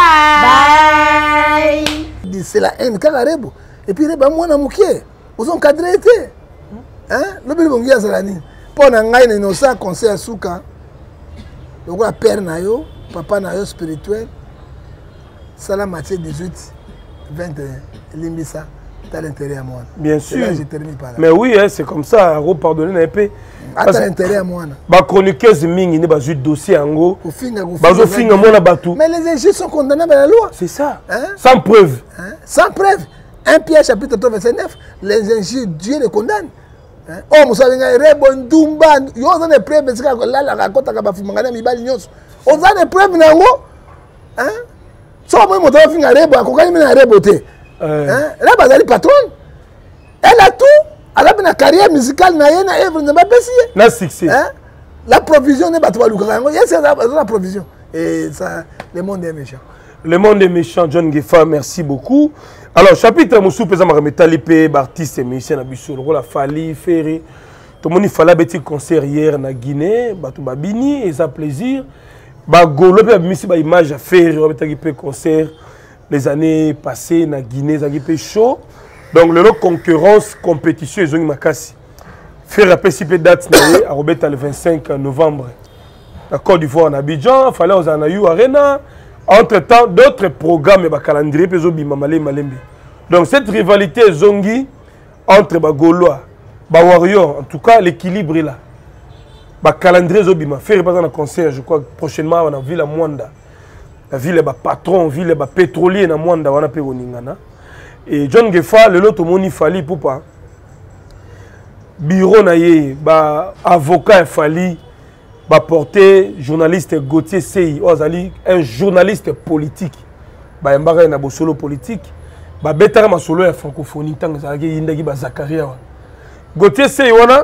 Bye. Bye. C'est la haine Kakarebo. Et puis reba mwana mukie. Vous encadrez été. Hein? Le bébé bongi azalani. Pour na ngai na inosa conseil asuka. Donc la père na yo, papa na yo spirituel. Sala Matthieu dix-huit vingt et un. Limbisa. T'as l'intérêt à moi. Bien sûr. Là, je termine par là. Mais oui, hein, c'est comme ça. Repardonner un peu. T'as l'intérêt à moi. Les chroniqueuses mingi ne pas juste dossier en gros. Bazo finga mona batu. Mais les injures sont condamnés par la loi. C'est ça. Hein? Sans preuve. Hein? Sans preuve. un Pierre chapitre vingt-neuf, les injures, Dieu les condamne. Hein? Oh, vous savez, rebon dumba, yo ont des preuves parce que là la raconte ka bafumangana mibali nyonso. On a des preuves nango. Hein? So moi mo ta finga rebo akokani na reboté. Hein? Là, bah, elle est patronne. Elle a tout. Elle a une carrière musicale, elle a une œuvre, elle n'a pas passé. La succès. Hein? La provision n'est pas tout à l'Ukraine. Il y a la provision. Et ça, le monde est méchant. Le monde est méchant, John Gefa, merci beaucoup. Alors, chapitre Moussou, Pesa Marametalipe, artiste et musicien, Abissou, le rôle a Fali, Ferré. Tout le monde a fait un petit concert hier en Guinée, Batou Babini, et ça plaisir. Bagolo, il y a une image à Ferré, il y a un concert. Les années passées na Guinée, ça a chaud. Donc, le concurrence, compétition, ils ont eu ma casse. Faire un peu date à Robert le vingt-cinq novembre. La Côte d'Ivoire en Abidjan, il fallait aux Anayou Arena. Entre-temps, d'autres programmes et calendrier, ils ont Malé Malembe. Donc, cette rivalité zongi entre Bagolois, Bawario, en tout cas, l'équilibre est là. Le calendrier, ils ont fait un concert, je crois, prochainement, on a vu la Mwanda. La ville est patron, la ville est pétrolier na mwanda wana pe oningana. Et John Gefa le lot moni fali poupa. Bureau na ye ba avocat fali ba porter journaliste Gauthier Sey ozali un journaliste politique. Ba mbara na bosolo politique. Ba betara masolo ya francophonie tanga zaki yindaki ba Zakaria. Gauthier Sey wana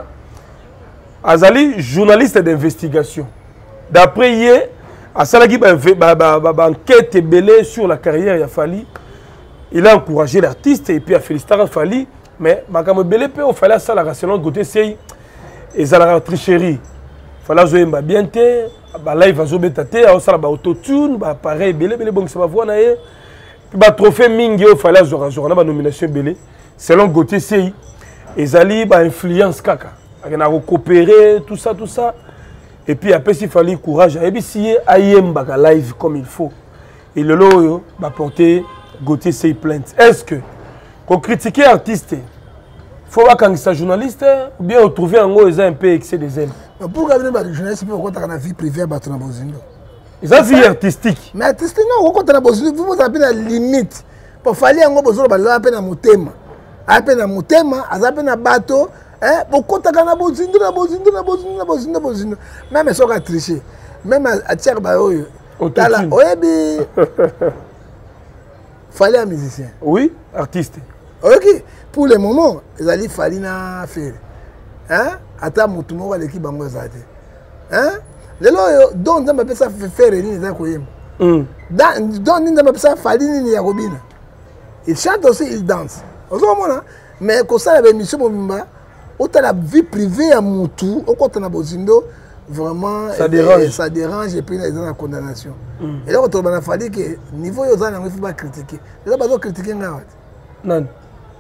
azali journaliste d'investigation. D'après hier à Salagi, enquête belée sur la carrière de Fali. Il a encouragé l'artiste et puis a félicité Fali. Mais Makamo Belé, il fallait ça la rationale côté Sey et ça la tricherie. Il fallait jouer bien té, là il va jouer bétaté, ça la autotune, pareil Belé, Belé bon ça va voir naïe. Puis bah trophée Mingi, il fallait jouer jouer la nomination Belé. Selon Gauthier Sey, et Zali bah influence kaka. Il a coopéré tout ça tout ça. Et puis après, s'il fallait courage, et puis si Ayem Baga live comme il faut, et le lot va porter Gauthier Sey plainte. Est-ce que, quand critiquer l'artiste, il faut voir quand il s'agit journaliste, ou bien retrouver en haut, ils ont un peu excès des ailes. Pourquoi venir les journalistes, pourquoi tu as une vie privée à battre dans Bozindo? Ils ont une vie artistique. Mais artistique, non, pourquoi tu as une Bozindo? Vous avez une limite. Pour faire un Bozindo, il y a un motema. Il y a un motema, il y a un bateau. Pourquoi tu as un Bozindo, un Bozindo, un Bozindo, un Bozindo, un Bozindo. Même si on a triché. Même à Tcherbaoyo. Il fallait un musicien. Oui, artiste. Ok. Pour le moment, il a fallu faire. Hein? Attends, mon tour, l'équipe bango zate. Hein? Les lois, donc, on appelle ça faire une des accoyem. Donc, on appelle ça fallu ni yarobina. Il chante aussi, il danse. Mais quand ça, la mission Mobimba, autant la vie privée à Moutou, au côté de Bozindo, vraiment, ça dérange. Ça dérange et puis il y a la condamnation. Et là, il a fallu que niveau, il ne faut pas critiquer. Il a pas critiquer. Non.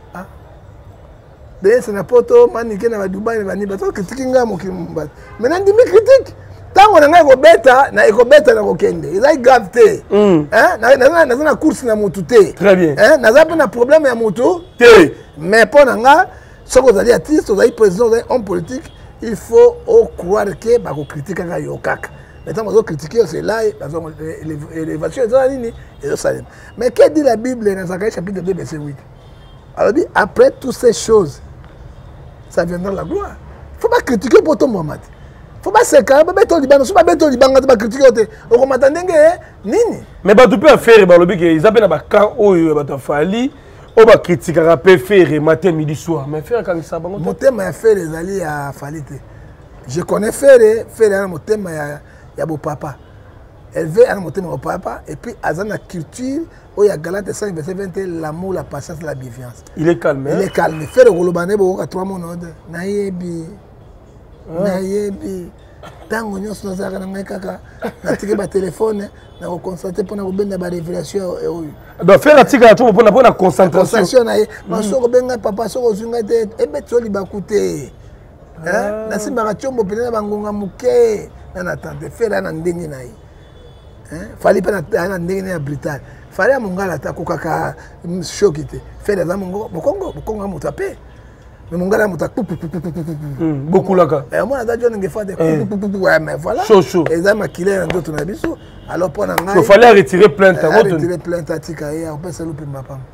de c'est na poto manike na Dubaï na bani bato critique nga mokili mbata maintenant ndimi critique tango na ngai ko beta na ko beta na ko kende eza grave te hein na na na na course na mutu te très bien hein na za na problème ya mutu te mais pour nga soko zali artiste zali président zali homme politique il faut au croire que ba ko critique nga yo kaka maintenant bazo critiquer c'est là bazo l'élévation eza nini et ça mais que dit la Bible dans Zacharie chapitre deux verset huit alors dit après toutes ces choses ça viendra la gloire. Il ne faut pas critiquer pour ton Mohamed. Il ne faut pas se calmer, il ne faut pas pas critiquer. On m'attend nini. Mais tu peux faire ils appellent un cas où il va fallu on va critiquer peut faire matin midi soir mais faire quand ça bon. Mon thème est faire les alliés à Falite. Je connais faire faire mon thème il y a beau papa. Elle veut un thème au papa et puis azan la culture où il y a Galates cinq verset vingt l'amour, la patience, la bienveillance. Il est calme. Il est calme. Faire le golobane bo ka trois mots na yebi. Na yebi. Tango nyonso nazaka na ngai kaka na tike ba téléphone na ko constater pour na ko benda ba révélation e oyo. Donc faire article à tout pour na pour na concentration. Concentration na ye. Maso ko benga papa so ko zunga te e betoli ba kute. Hein? Na simba ka chombo pena bangonga muke na na tante faire na ndenge na ye. Hein? Fallait pas na ndenge na brutal. Fallait mon gars là ta kokaka choquité. Faire des amongo mokongo mokongo mutape. Mais mon gars là muta beaucoup là ka. Et moi là John ngefa de ouais mais voilà. Chaud chaud. Et ça m'a killé dans d'autres na biso. Alors pour na ngai. Il fallait retirer plainte à votre. Retirer plainte à tika et on peut se louper ma femme.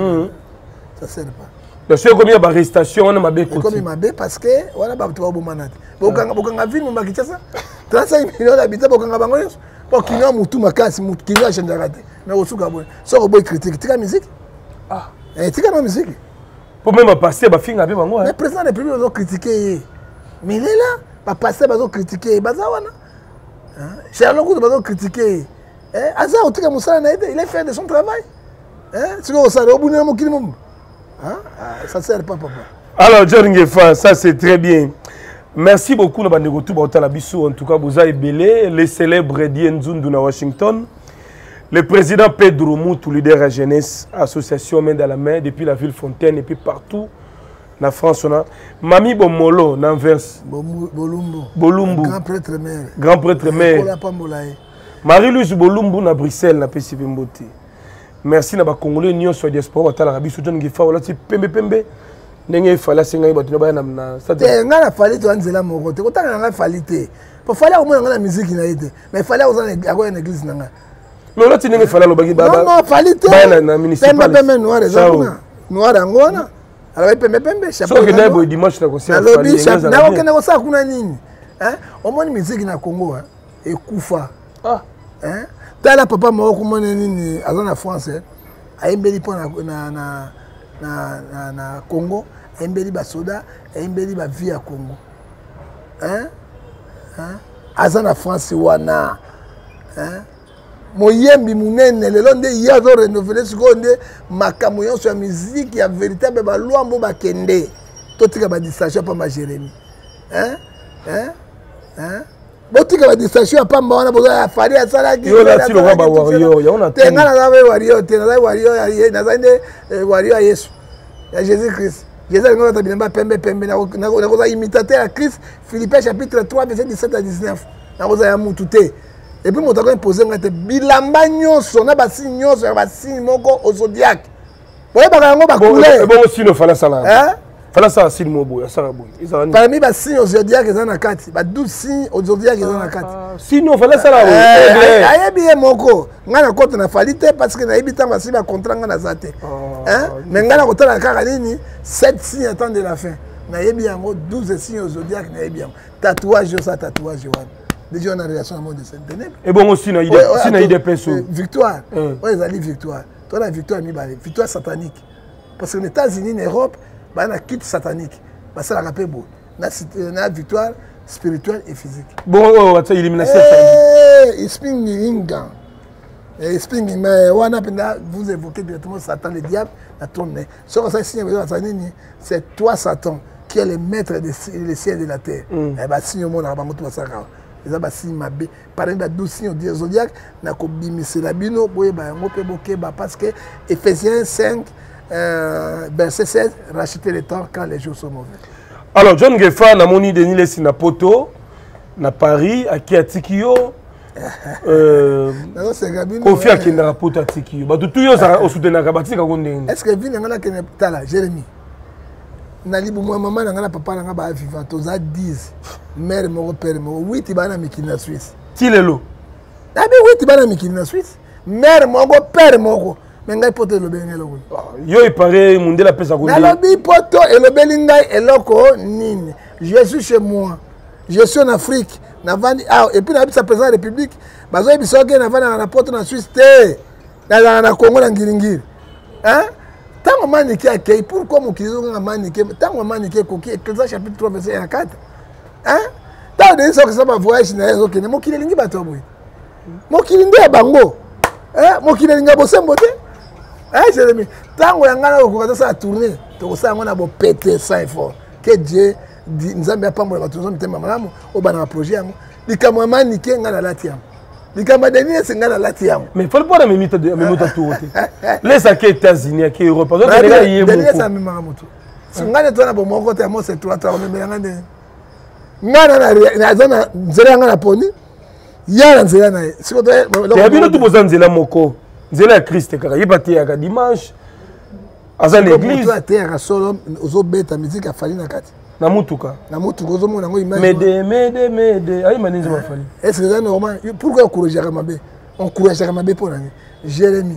Ça sert pas. Parce que combien d'arrestations on a mabé côté. Comme mabé parce que voilà ba to bo manate. Bokanga bokanga ville mo makitasa. trente-cinq millions d'habitants bokanga bango nyonso. Pour qu'il y ait mutu makasi mutu qu'il y ait changé raté. Mais au souka bon. So boy critique tika musique. Ah. Et tika na musique. Pour même passer ba finga be bango. Mais président des premiers ont critiqué. Mais il est là, ba passer ba critiquer bazawana. Hein? Charles Goud ba critiquer. Eh, Aza otika musala na il a fait de son travail. Hein? C'est quoi ça au bout de mon kilimum. Hein? Ça sert pas papa. Alors John Ngefa, ça c'est très bien. Merci beaucoup na bandeko tout ba la biso en tout cas vous avez belé le célèbre Eddie Nzundu na Washington. Le président Pedro Moutou, leader à jeunesse, association main dans la main depuis la ville Fontaine et puis partout en France. On a Mami Bomolo, Nanvers. Bolumbu. Bolumbu. Grand prêtre maire. Grand prêtre maire. Marie-Louise Bolumbu na Bruxelles, na P C B Mbote. Merci na ba Congolais nyo so diaspora batala rabi so John Ngefa wala ti pembe pembe. Ndenge fala singa bato na ba na na stade. Te nga na fali to anzela moko te. Kotanga nga fali te. Po fala au moins nga na musique na yete. Mais fala aux en église na nga. Mais là, tu n'es pas là, non, non, fallait na municipal. Pembe pembe noir, noir angona. Alors pembe pembe, chapeau. So que n'ai dimanche na concert. Alors bi chapeau, na okena ko sa kuna nini? Hein? Au moins musique na Congo hein, et kufa. Ah, hein? Tala papa moko mona nini azana France. Aimbeli po na na na na na Congo, aimbeli ba soda, aimbeli ba vie à Congo. Hein? Hein? Azana France wana. Hein? Moyembi munene lelo nde yazo renouveler seconde makambo yonso ya musique ya véritable ba luambo ba kende totika ba distraction pa ma Jérémie hein hein hein botika ba distraction pa mba wana boza afari asala ki yo la ti lo ba wario ya ona tenga na ba wario tenga na wario ya na zande wario ya Yesu ya Jésus Christ Jésus ngona ta bilemba pembe pembe na na ko imitateur à Christ Philippiens chapitre trois verset dix-sept à dix-neuf na ko za ya mutute. Et puis, je vais poser un peu bilamba nyonso na basi nyonso ya basi moko au zodiac. Vous voyez, ba couleur. Bon aussi le fala sala. Hein? Fala sala signe mobo, ya sala boy. Parmi ba signes au zodiac ils en a quatre. Ba douze signes au zodiac ils en a quatre. Sinon fala sala. Eh, ayebi moko. Nga na kote na falite parce que na yebi tanga si ba contrat nga na zate. Hein? Mais nga na kotala kaka nini sept signes attendent de la fin. Na yebi yango douze signes au zodiac na yebi yango. Tatouage ça tatouage wana. Déjà on a relation à monde de Saint-Denis. Et bon aussi na idée, si na idée perso. Victoire. Ouais, ils allaient victoire. Toi la victoire mi balé, victoire satanique. Parce que les États-Unis, en Europe, bah on a quitte satanique. Bah ça la rappelle beau. Na na victoire spirituelle et physique. Bon, oh, tu élimination. Eh, spring inga. Eh, spring mais wana penda vous évoquez directement Satan le diable, la tourne. Ce que ça signe c'est toi Satan qui est le maître des cieux et de la terre. Eh bah signe au monde na ba moto basaka. Les abassis mabé par exemple douze signes au zodiaque na ko bimisela bino boye ba ngo pe bokeba parce que Ephésiens cinq euh, verset seize, racheter le temps quand les jours sont mauvais. Alors, John Gefa, na moni Denis Lesi na poto, na Paris, à qui a Tikio, Kofi a qui na poto à Tikio. Bah, tout yo ça au soutien na kabati ka gonde. Est-ce que vient ngana kene tala Jérémy? Na libu moi maman ngana papa ngana ba vivant, toza dix, mère mon père mon huit bana mikina Suisse. Tilelo. Ah ben huit bana mikina Suisse. Mère mon père mon mais ngai poto le bengelo. Yo il paraît monde la pesa gonde. Na lobi poto et le belingai eloko nini. Je suis chez moi. Je suis en Afrique. Ah, et puis, sa président de la République, je suis en rapport en Suisse, dans le Congo, dans le Hein? Tant que maniqué accueille, pourquoi mon kilo a maniqué, tant que maniqué coquille, Ecclésiaste chapitre trois, verset un à quatre. Hein? Tant que ça va voyager dans les autres, mon kilo est bateau. Mon kilo est bango. Hein? Mon kilo est bossé, beauté. Hein, Jérémy? Tant que on a tourné, on a pété ça fort. Que Dieu. Nzambe apambola batunzo mitema malamu obana projet yango likamwa manike ngana lati yango likamwa denise sengana lati yango mais faut pas me mita de me mota tout les à États-Unis à Europe donc les gars yemo denise ça me mara moto ngana tona bo moko te mo c'est toi toi me ngana de ngana na zona nzela ngana poni yala nzela na siko to ya bino tu bozan nzela moko nzela ya Christ kaka yebati ya dimanche aza l'église to atera solo ozo beta musique afali na kati na mutuka na mutuka ozo mona ngo image mede mede mede ayi maninzi mafali est-ce que c'est normal pourquoi encourager Mabe on encourage Mabe pour nani Jérémy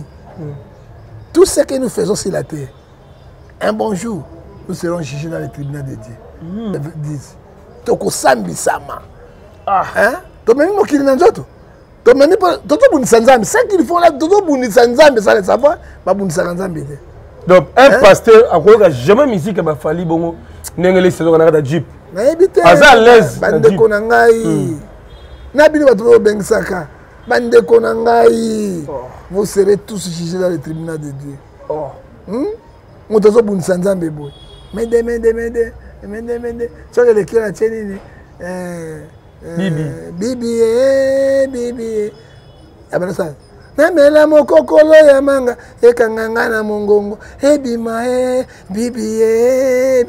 tout ce que nous faisons sur la terre un bon jour nous serons jugés dans le tribunal de Dieu dix toko sambi sama ah hein to même mo kili na nzoto to même to to bunisa nzambe ça qu'ils font là to to bunisa nzambe ça le savoir ba bunisa nzambe. Donc un pasteur a quoi jamais musique ba fali bongo ndengeli selo na kata jeep aza à l'aise bande ko na ngai na bino bato bengisaka bande ko na ngai vous serez tous jugés dans le tribunal de Dieu. Oh hmm moto zo bunisa nzambe boy mede mede mede mede mede so le kila cheni ni eh bibi bibi eh bibi abana sa na mela mokokolo ya manga ekanganga na mongongo ebima e bibi e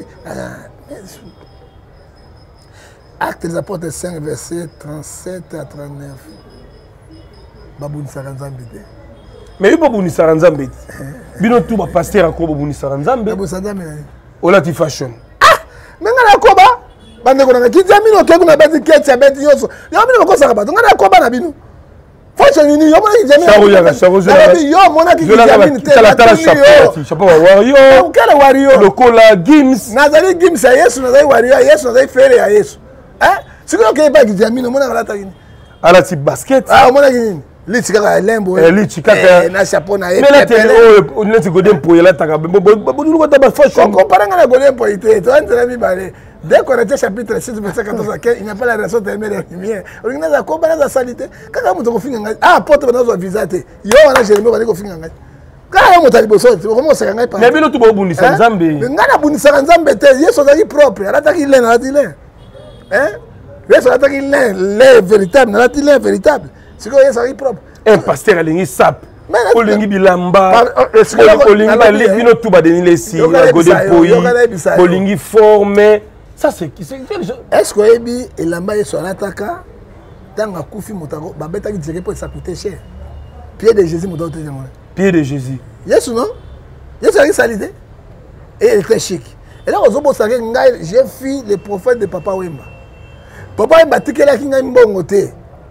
Actes des Apôtres cinq verset trente-sept à trente-neuf babuni saranzambe mais il babuni saranzambe bino tu ba pasteur ko babuni saranzambe babuni saranzambe ola ti fashion ah menga na koba bande ko na kijamino ke kuna beti ketcha beti yoso yo bino ko saka bato ngana koba na bino fashion ni yo mona kijamino charo ya charo yo mona kijamino te la tala chapeau chapeau wario kala wario lokola gims nazali gims ya Yesu nazali wario Yesu nazali fere ya Yesu hein siko ke ba kijamino mona kala ta kini ala ti basket ah mona kini liti kaka lembo eh liti kaka na chapeau na mais la télé oh liti godem po yela taka bo bo ko ta ba fashion ko paranga na godem po ite to entre mi bare dès qu'on était chapitre six verset quatorze à quinze il n'y a pas la raison d'aimer les lumières on a ko bana za salité kaka muto ko finga ngai ah porte bana zo visiter yo wana Jérémie bana ko finga ngai kaka muto liboso ko mo saka ngai pa mais bino tu bo bundisa nzambe ngana bundisa nzambe te Yesu azali propre ala taki lena ala tile hein Yesu ala taki lena le véritable ala tile véritable c'est que Yesu azali propre un pasteur alingi sap olingi bilamba olingi ba bino tu ba Denis Lesi la godem poyi olingi forme. Ça c'est qui c'est est-ce que ebi elamba Yesu anataka tanga kufi motako babeta ki dire pour ça coûter cher pied de Jésus motako te jamona pied de Jésus Yesu non Yesu a salité et il était chic et là ozo bosaka ngai j'ai fui le prophète de Papa Wemba Papa Wemba tikela ki ngai mbongo te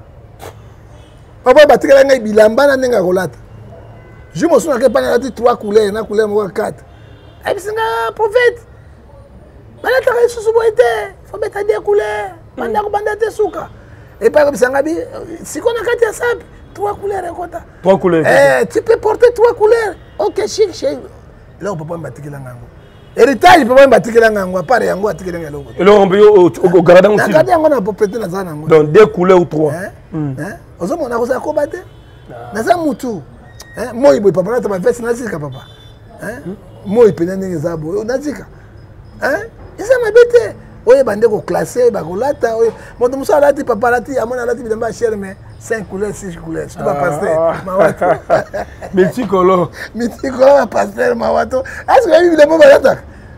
Papa Wemba tikela ngai bilamba na ndenga kolata je me souviens que pendant la trois couleurs na couleur mo quatre et puis c'est un prophète. Bala ta Yesu boite, faut mettre des couleurs. Banda ko banda te suka. Et pas comme ça ngabi, si qu'on a quatre sap, trois couleurs kota. Trois couleurs. Eh, tu peux porter trois couleurs. OK, chic, chic. Là on peut pas batikela ngango. Héritage peut pas batikela ngango, pas yango atikela ngango. Et là on peut au garder aussi. Garder yango na propriété na zana ngo. Donc deux couleurs ou trois. Hein? Hein? Ozo mona ko sa ko bate. Na za mutu. Hein? Moi ibo papa na ta veste na zika papa. Hein? Moi ipena ndenge zabo, na zika. Hein? Isa mabete oye bande ko classer ba ko lata oye moto musa lati papa lati amona lati bidamba cher mais cinq couleurs, six couleurs. Je ne pas pasteur. Mawato. Multicolore. Multicolore, pasteur, Mawato. Est-ce que vous avez vu les mots Balata?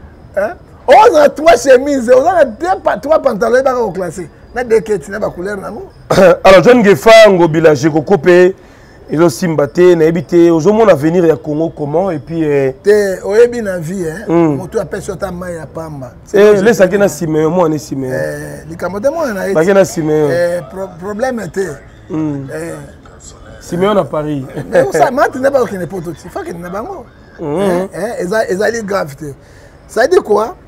On a trois chemises, on a deux, trois pantalons, on va classer. On a deux quêtes, on a des couleurs. Alors, John Gefa, Ngobila, j'ai coupé. Ils ont simbaté, n'habité. Aux hommes, on a venir à Congo comment et puis. T'es au ébi na vie, hein. Mon tu appelles sur ta maille à Pamba. Eh, laisse à qui na simé, moi on est simé. Eh, les camotes moi on a été. Pas qui na simé. Eh, problème était. Eh, simé on a Paris. Mais ça, maintenant n'est pas aucun pote. Il faut qu'il n'a pas mot. Hein, ils ils allaient gravité. Ça dit quoi?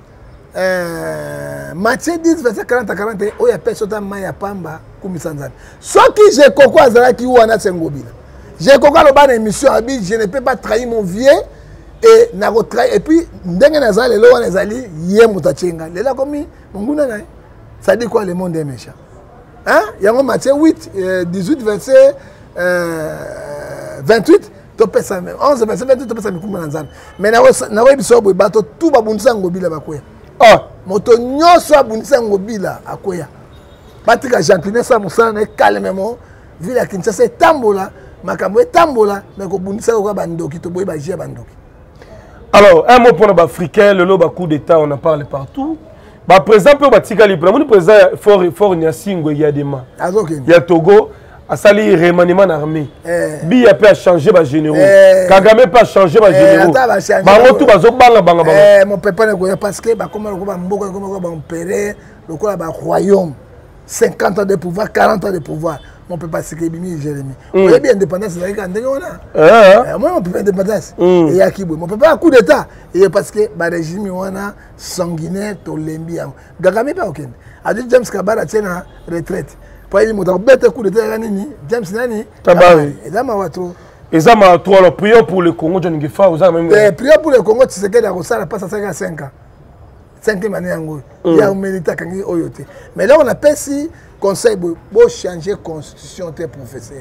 Euh, Matthieu dix, verset quarante à quarante et un, il y a personne qui a Pamba, comme Sanzan. Ce qui j'ai coco à Zara qui ou en a Sengobila. J'ai coco à l'autre émission, je ne peux pas trahir mon vieux et n'a pas trahi. Et puis, dès que Nazal est là, on est allé, il y a Moutachenga. Il est là comme mon goût. Ça dit quoi le monde est méchant? Hein? Il y a Matthieu huit, dix-huit, verset euh, vingt-huit. onze, verset vingt-huit, tu peux savoir comment Nazal. Mais n'a pas eu besoin de battre tout le monde Sangobila. Ah, moto nyonso abundisa ngobila akoya batika gentillesse sa musana calmement ville ya Kinshasa etambola makambo etambola mais ko bundisa ko bandoki to boy ba jia bandoki. Alors un mot pour les Africains, le lot coup d'état on en parle partout. Bah président peut batika libre. Mon président fort fort Nyasingo il y a des mains. Il y a Togo a sali remaniement armé. Bi a pas changer ba généraux. Kagame pas changer ba généraux. Bango tout bazo banga banga banga. Eh mon papa ne goya parce que ba comme ba mboka comme ba empereur, le quoi ba royaume. cinquante ans de pouvoir, quarante ans de pouvoir. Mon papa c'est que bimi Jérémie. On est bien indépendance là quand on a. Moi mon papa indépendance. Et ya kibo. Mon papa coup d'état et parce que ba régime wana sanguinaire to lembi. Kagame pas aucun. A dit James Kabara tient retraite. Pour il m'a bête coup de terre nini James nani Tabari et là ma watro et ça m'a trop alors prions pour le Congo John Gefa aux même eh prions pour le Congo tu sais que la ça passe à cinq ans cinquième année yango il y a un militaire kangi oyote mais là on appelle si conseil beau changer constitution tes professeurs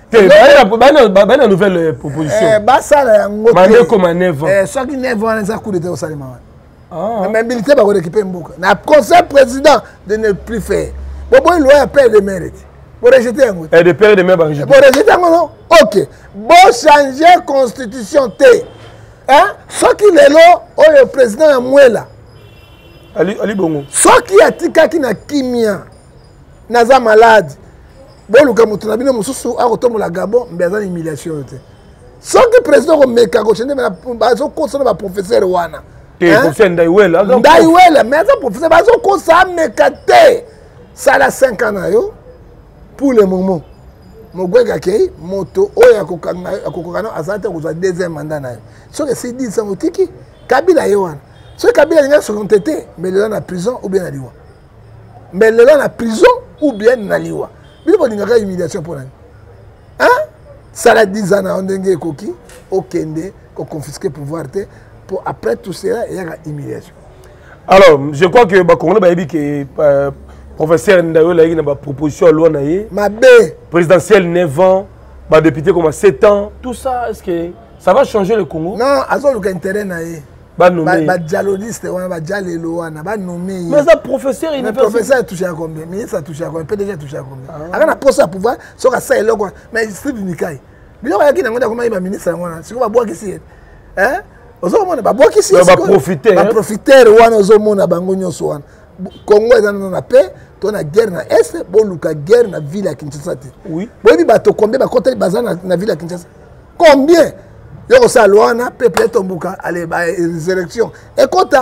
bah bah une nouvelle proposition eh bah ça là yango mandé comme neuf ans eh soit qui neuf ans ça coup de terre au salima ah mais militaire va récupérer mboka na conseil président de ne plus faire. Bon, bon, il doit père de mérite. Pour rejeter un mot. Et de père de mère, rejeter. Pour rejeter un mot, non? Ok. Bon, changer la constitution T. Hein? Ce qui est là, le président est moins là. Ali, Ali Bongo. Ce qui est tika qui n'a kimia, n'a malade. Bon, le Gamoutou n'a pas de à retourner la Gabon, mais il y a une humiliation. Ce qui est président, mais il y a un professeur Wana. Le professeur Ndaiwela. Ndaiwela, mais il professeur, il y a un professeur. Ça a cinq ans pour le moment. Mon gars qui moto oya kokokano azate ko deuxième mandat na. So que c'est dit ça motiki Kabila yowana. So Kabila nga se contenter mais le dans prison ou bien na liwa. Mais le dans prison ou bien na liwa. Bino boningaka humiliation pour nani. Hein? Ça la dix ans na ndenge koki okende ko confisquer pouvoir te pour après tout cela il y a humiliation. Alors, je crois que ba Congo ba yebi que professeur Ndayola il y a une proposition à loi présidentielle neuf ans, bah député comme sept ans, tout ça, est-ce que ça va changer le Congo? Non, azo le intérêt naé. Ba nommé. Ba dialogiste, on va dialoguer loana, ba nommé. Mais ça professeur il est professeur touché à combien? Mais ça touché à combien? P D G touché à combien? Alors on a posé à pouvoir, sur ça et là quoi. Mais c'est du Nikai. Mais là il y a qui n'a comment il va ministre là, c'est quoi boire ici? Hein? Ozo mona ba boire ici. Ba profiter. Ba profiter wana ozo mona bango nyoso wana. Congo est dans la paix, tu as guerre dans l'Est, tu as guerre dans la ville de Kinshasa. Oui. Oui, tu combien de bazar dans la ville de Kinshasa? Combien? Il y a aussi le peuple est tombé, allez, les élections. Et quand tu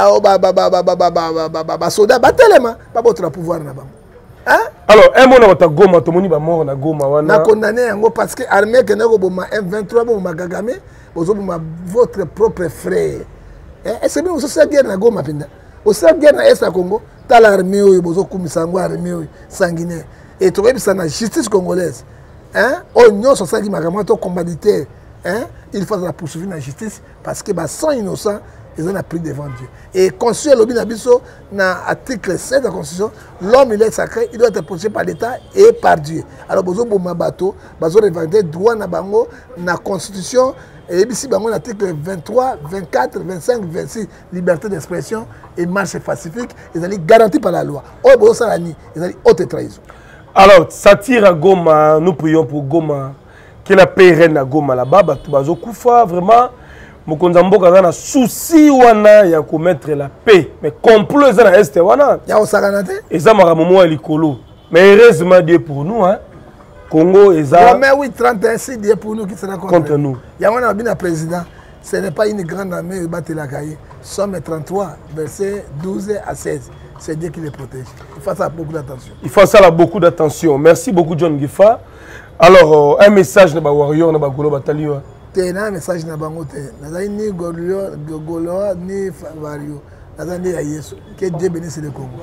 as soldats, tellement, pas votre pouvoir là-bas. Alors, un mot dans Goma, tout le monde est mort dans Goma. On a condamné parce que l'armée qui est M vingt-trois, Kagame, votre propre frère. Et c'est bien aussi la guerre dans Goma. Au sein de la guerre Congo, tu as l'armée, tu as l'armée sanguinaire. Et tu as la justice congolaise. Hein? On sont ça qui m'a combattu. Il faut la poursuivre la justice parce que les sang innocents, ils ont pris devant Dieu. Et constitué l'objet dans l'article sept de la Constitution, l'homme il est sacré, il doit être protégé par l'État et par Dieu. Alors, vous avez un bateau, vous avez revendiqué droit dans la Constitution. Et ici, l'article vingt-trois, vingt-quatre, vingt-cinq, vingt-six, liberté d'expression et marche pacifique, ils sont garantis par la loi. Ils sont haute trahison. Alors, Satire à Goma, nous prions pour Goma. Qu'il a payé à Goma là-bas, Bazo Koufa, vraiment. Mokonzambo a un souci wana ya commettre la paix. Mais complot est à est wana. Ya osaganate. Et ça m'a moment likolo. Mais heureusement Dieu pour nous hein. Congo est ça. Mais oui, trente et un c'est Dieu pour nous qui sera contre, contre nous. Ya wana bien président. Ce n'est pas une grande armée battre la cahier. Somme trente-trois, versets douze à seize. C'est Dieu qui les protège. Il faut ça beaucoup d'attention. Il faut ça beaucoup d'attention. Merci beaucoup John Gifa. Alors euh, un message de warrior na bagolo batali wa. Tena un message na bango te. Nazali ni Golo Golo ni Vario. Nazali ya Yesu. Que Dieu bénisse le Congo.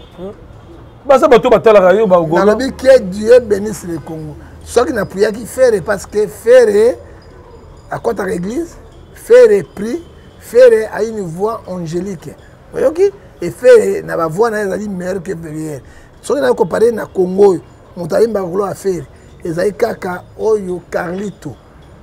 Bah ça bato batala rayo ba Golo. Nalobi que Dieu bénisse le Congo. Ce qui n'a prié qui faire parce que faire à quoi ta église, faire prie, faire à une voix angélique. Vous voyez et faire na ba voix na ezali meilleur que derrière. Ce qui n'a comparé na Congo, mutali mbagolo à faire. Ezali kaka oyo Carlito.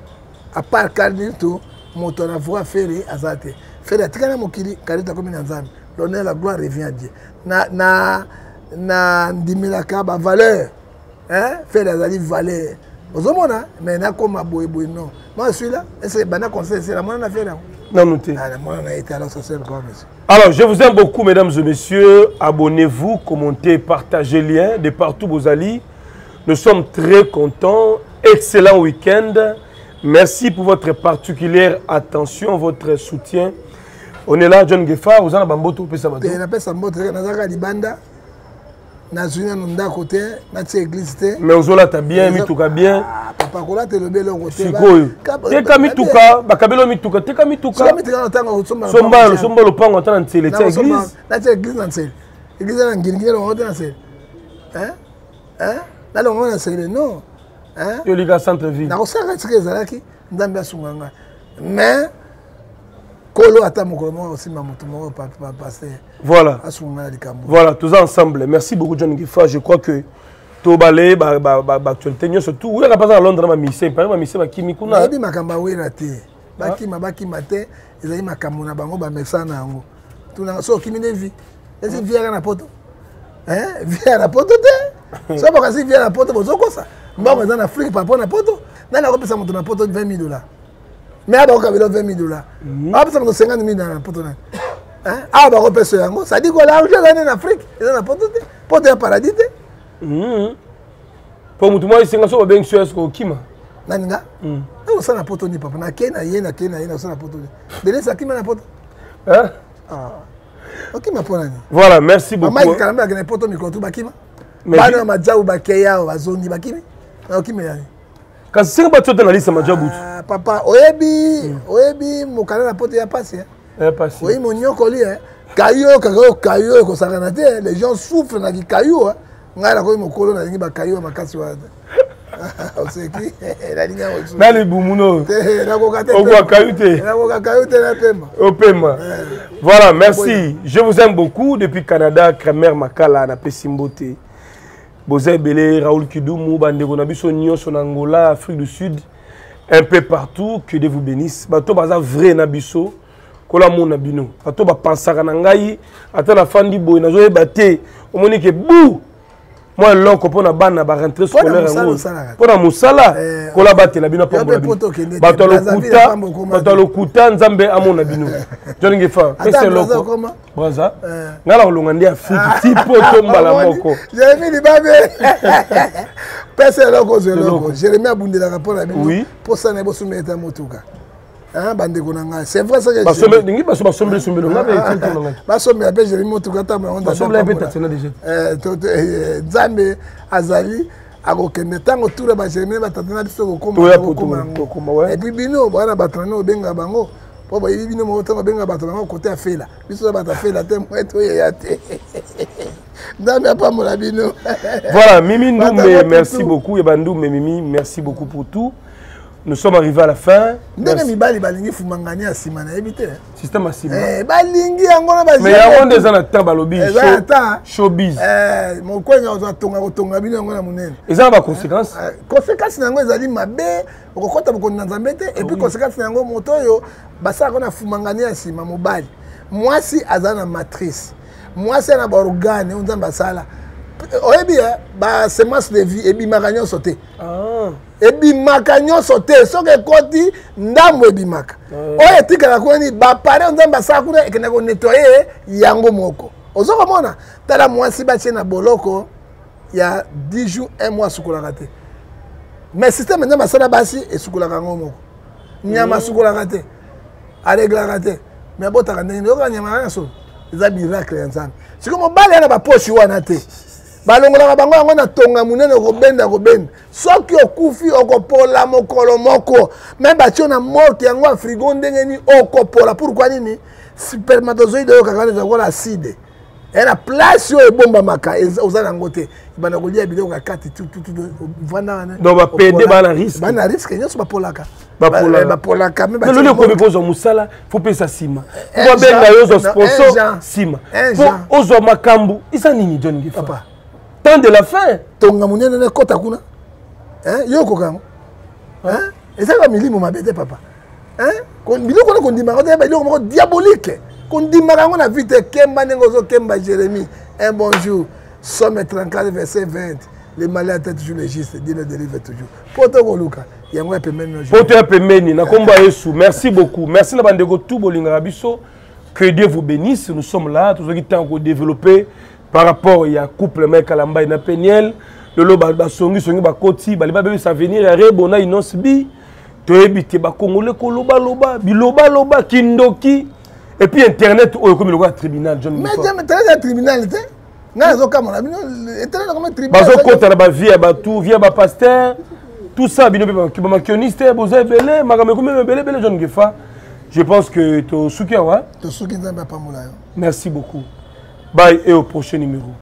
À part Carlito, moto na voix faire azate. Faire atikana mokili Carlito comme na nzambe. L'honneur la gloire revient à Dieu. Na na na ndimilaka ba valeur. Hein? Faire azali valeur. Vous voyez, mais na comme boy boy non. Moi je suis là, c'est bana conseil, c'est la moindre affaire là. Non noté. Ah la moindre a été alors social comme monsieur. Alors, je vous aime beaucoup mesdames et messieurs, abonnez-vous, commentez, partagez le lien de partout vos alliés. Nous sommes très contents. Excellent week-end. Merci pour votre particulière attention, votre soutien. On est là, John Gefa. Vous en avez bamboto pe sabato. Je n'appelle ça bamboto. Nazaka libanda. Nazuna nunda côté. Nati église te. Mais on zola ta bien, mituka bien. Papa kola te lobe lo côté. Sikoyo. Teka mituka, bakabelo mituka, teka mituka. Soka mituka notanga somba. Somba, le somba le pango tana ntele ta église. Nati église nantele. Église na ngingine lo ngota nantele. Hein? Hein? Là, on a essayé, non. Hein? Je liga centre-ville. Na osaka tsike zalaki, ndambi asunganga. Mais, Kolo atamokolo aussi ma moto mo papa passer. Voilà. Asunganga likambo. Voilà, tous ensemble. Merci beaucoup John Gifa. Je crois que to balé ba ba ba actualité surtout. Oui, on a pas à Londres ma mission, par ma mission ba kimi kuna. Na bi makamba wera te. Ba kimi ba kimi te, ezali makambo na bango ba mesa na ngo. Tuna so kimi ne vi. Ezi vi na poto. Hein? Vi na poto te. Ça va quand il vient à la porte, vous avez ça. Moi, je suis en Afrique, par rapport à la porte. Je vais faire mon porte vingt mille dollars. Mais je vais faire vingt mille dollars. Je vais faire cinquante mille dans la porte. Ah, je vais faire ça. Ça dit que l'argent est en Afrique. Il est dans la porte. Porte est paradis. Pour moi, c'est un peu bien sûr que Kima. Nanga? Je suis en porte. Je suis en Kenya, je suis en Kenya, je suis en porte. Délai, ça qui m'a la porte? Hein? Ok, ma porte. Voilà, merci beaucoup. Maman, il y a un porte micro, tout bakima. Bana majabu bakeya bazongi bakimi okimi yani kasi singa batota na lisa majabu papa oyebi oyebi mokala na poto ya passe eh passe oui mon nyoko li eh kayo kayo kayo ko sakana te les gens souffrent na ki kayo ngala ko mokolo na lingi ba kayo makasi wa oseki la linga osu na li bumuno na ko kate okwa kayo te na ko kayo te na pema opema. Voilà, merci. Je vous aime beaucoup depuis Canada, Kramer Makala na Pesimbote. Bozé Belé, Raoul Kidoumou, Bandego Nabiso, Nyon, Angola, Afrique du Sud, un peu partout, que Dieu vous bénisse. Bato baza vrai Nabiso, Kola mon Nabino. Bato ba pensara nangai, ata la fin di boy, nazo ebate, au monique bou. Moi, l'on comprend na bana ba rentrée scolaire en gros. Pour la musala, Kola bate la bino pour Nabino. Bato lo kuta, bato lo kuta, Nzambe amon Nabino. John Gefa, qu'est-ce que loko? Braza. Ngala olongandi Afrique, tipo tomba la moko. Jérémie Libabé. Pese loko zelo. Jérémie abunde la rapport na bino. Oui. Pour ça na bosu meta motuka. Hein, bandeko nanga. C'est vrai ça que je. Basombe dingi basombe sombe sombe longa be tinto longa. Basombe ape Jérémie motuka ta ma onda. Basombe ape tatsena déjà. Euh to Nzambe azali akokende ntango tura ba Jérémie batatana biso kokoma kokoma. Et puis bino bana batrano obenga bango. Po ba yibi bino mo ntango benga bato bango côté afela. Biso bata fela te mo eto ya te. Nzambe pa mo la bino. Voilà, Mimi Ndoumbe, merci beaucoup et Bandou Mimi, merci beaucoup pour tout. Nous sommes arrivés à la fin. Ndenge mibali balingi fumangani ya sima na ebite. Système à sima. Eh balingi yango na bazi. Mais yango ndeza na temps balobi. Showbiz. Eh mo kwenga ozo tonga kotonga bino yango na munene. Eza ba conséquences. Conséquences nango ezali mabe, okokota boko na Nzambe te et puis conséquences nango moto yo basaka na fumangani ya sima mobali. Mwasi azana matrice. Mwasi na ba organe Nzambe asala. oyebi ba semence de vie ebimaka nyonso te Ah. ebimaka nyonso te soki ekoti ndambo ebimaka oyo etikala kuni bapare nzambe asala kuna ekende konettoye yango moko ozo komona tala mwasi batie na boloko ya dix jours un mois asukolaka te mais systeme nzambe asala basi esukolaka yango moko nyama asukolaka te areglaka te mais abotaka ndenge oyoka nyama nyonso eza miracle ya nzambe siko mobali ya na baposhi wana te balongolaka bango yango na tonga munene kobenda kobenda soki okufi okopola mokolo moko me batio na morte yango afrigo ndenge nini okopola pourkui nini spermatozoide oyo kaka eza kola acide e na place oyo ebombamaka oza nango te ebanda kolia biloko ya kati donc bapede bana risque bana risque nyonso bapolaka bapolaka loli okomi mpo ozwa mosala fo pesa nsima po babenga yo ozwa sponsor nsima po ozwa makambo eza nini John Ngefa temps de la fin tonga munene na kota kuna hein yo kokango hein ezaka milimo mabe te papa hein biloko na kondimaka te biloko moko diabolique kondimaka ngo na vite kemba ndenge ozokemba Jérémie un bonjour somme trente-quatre verset vingt les malais attendent toujours le juste Dieu le délivre toujours poto koluka yango ya pemeni no poto ya pemeni na komba Yesu merci beaucoup merci na bandeko tout bolingaka biso que Dieu vous bénisse nous sommes là tous qui temps ko développer par rapport à couple mec Kalamba et Peniel le lo ba songi songi ba koti ba liba bébé ça venir ya rebona inonce bi to ebité ba congolais ko loba loba biloba loba kindoki et puis internet oyo comme le tribunal John mais jamais très tribunal te na zo kamona bino internet comme tribunal bazo kota ba vie ba tout via ba pasteur tout ça bino ba makioniste boza belé makame comme belé belé John Ngefa je pense que to suki wa to suki nzamba pamola yo merci beaucoup. Bye et au prochain numéro.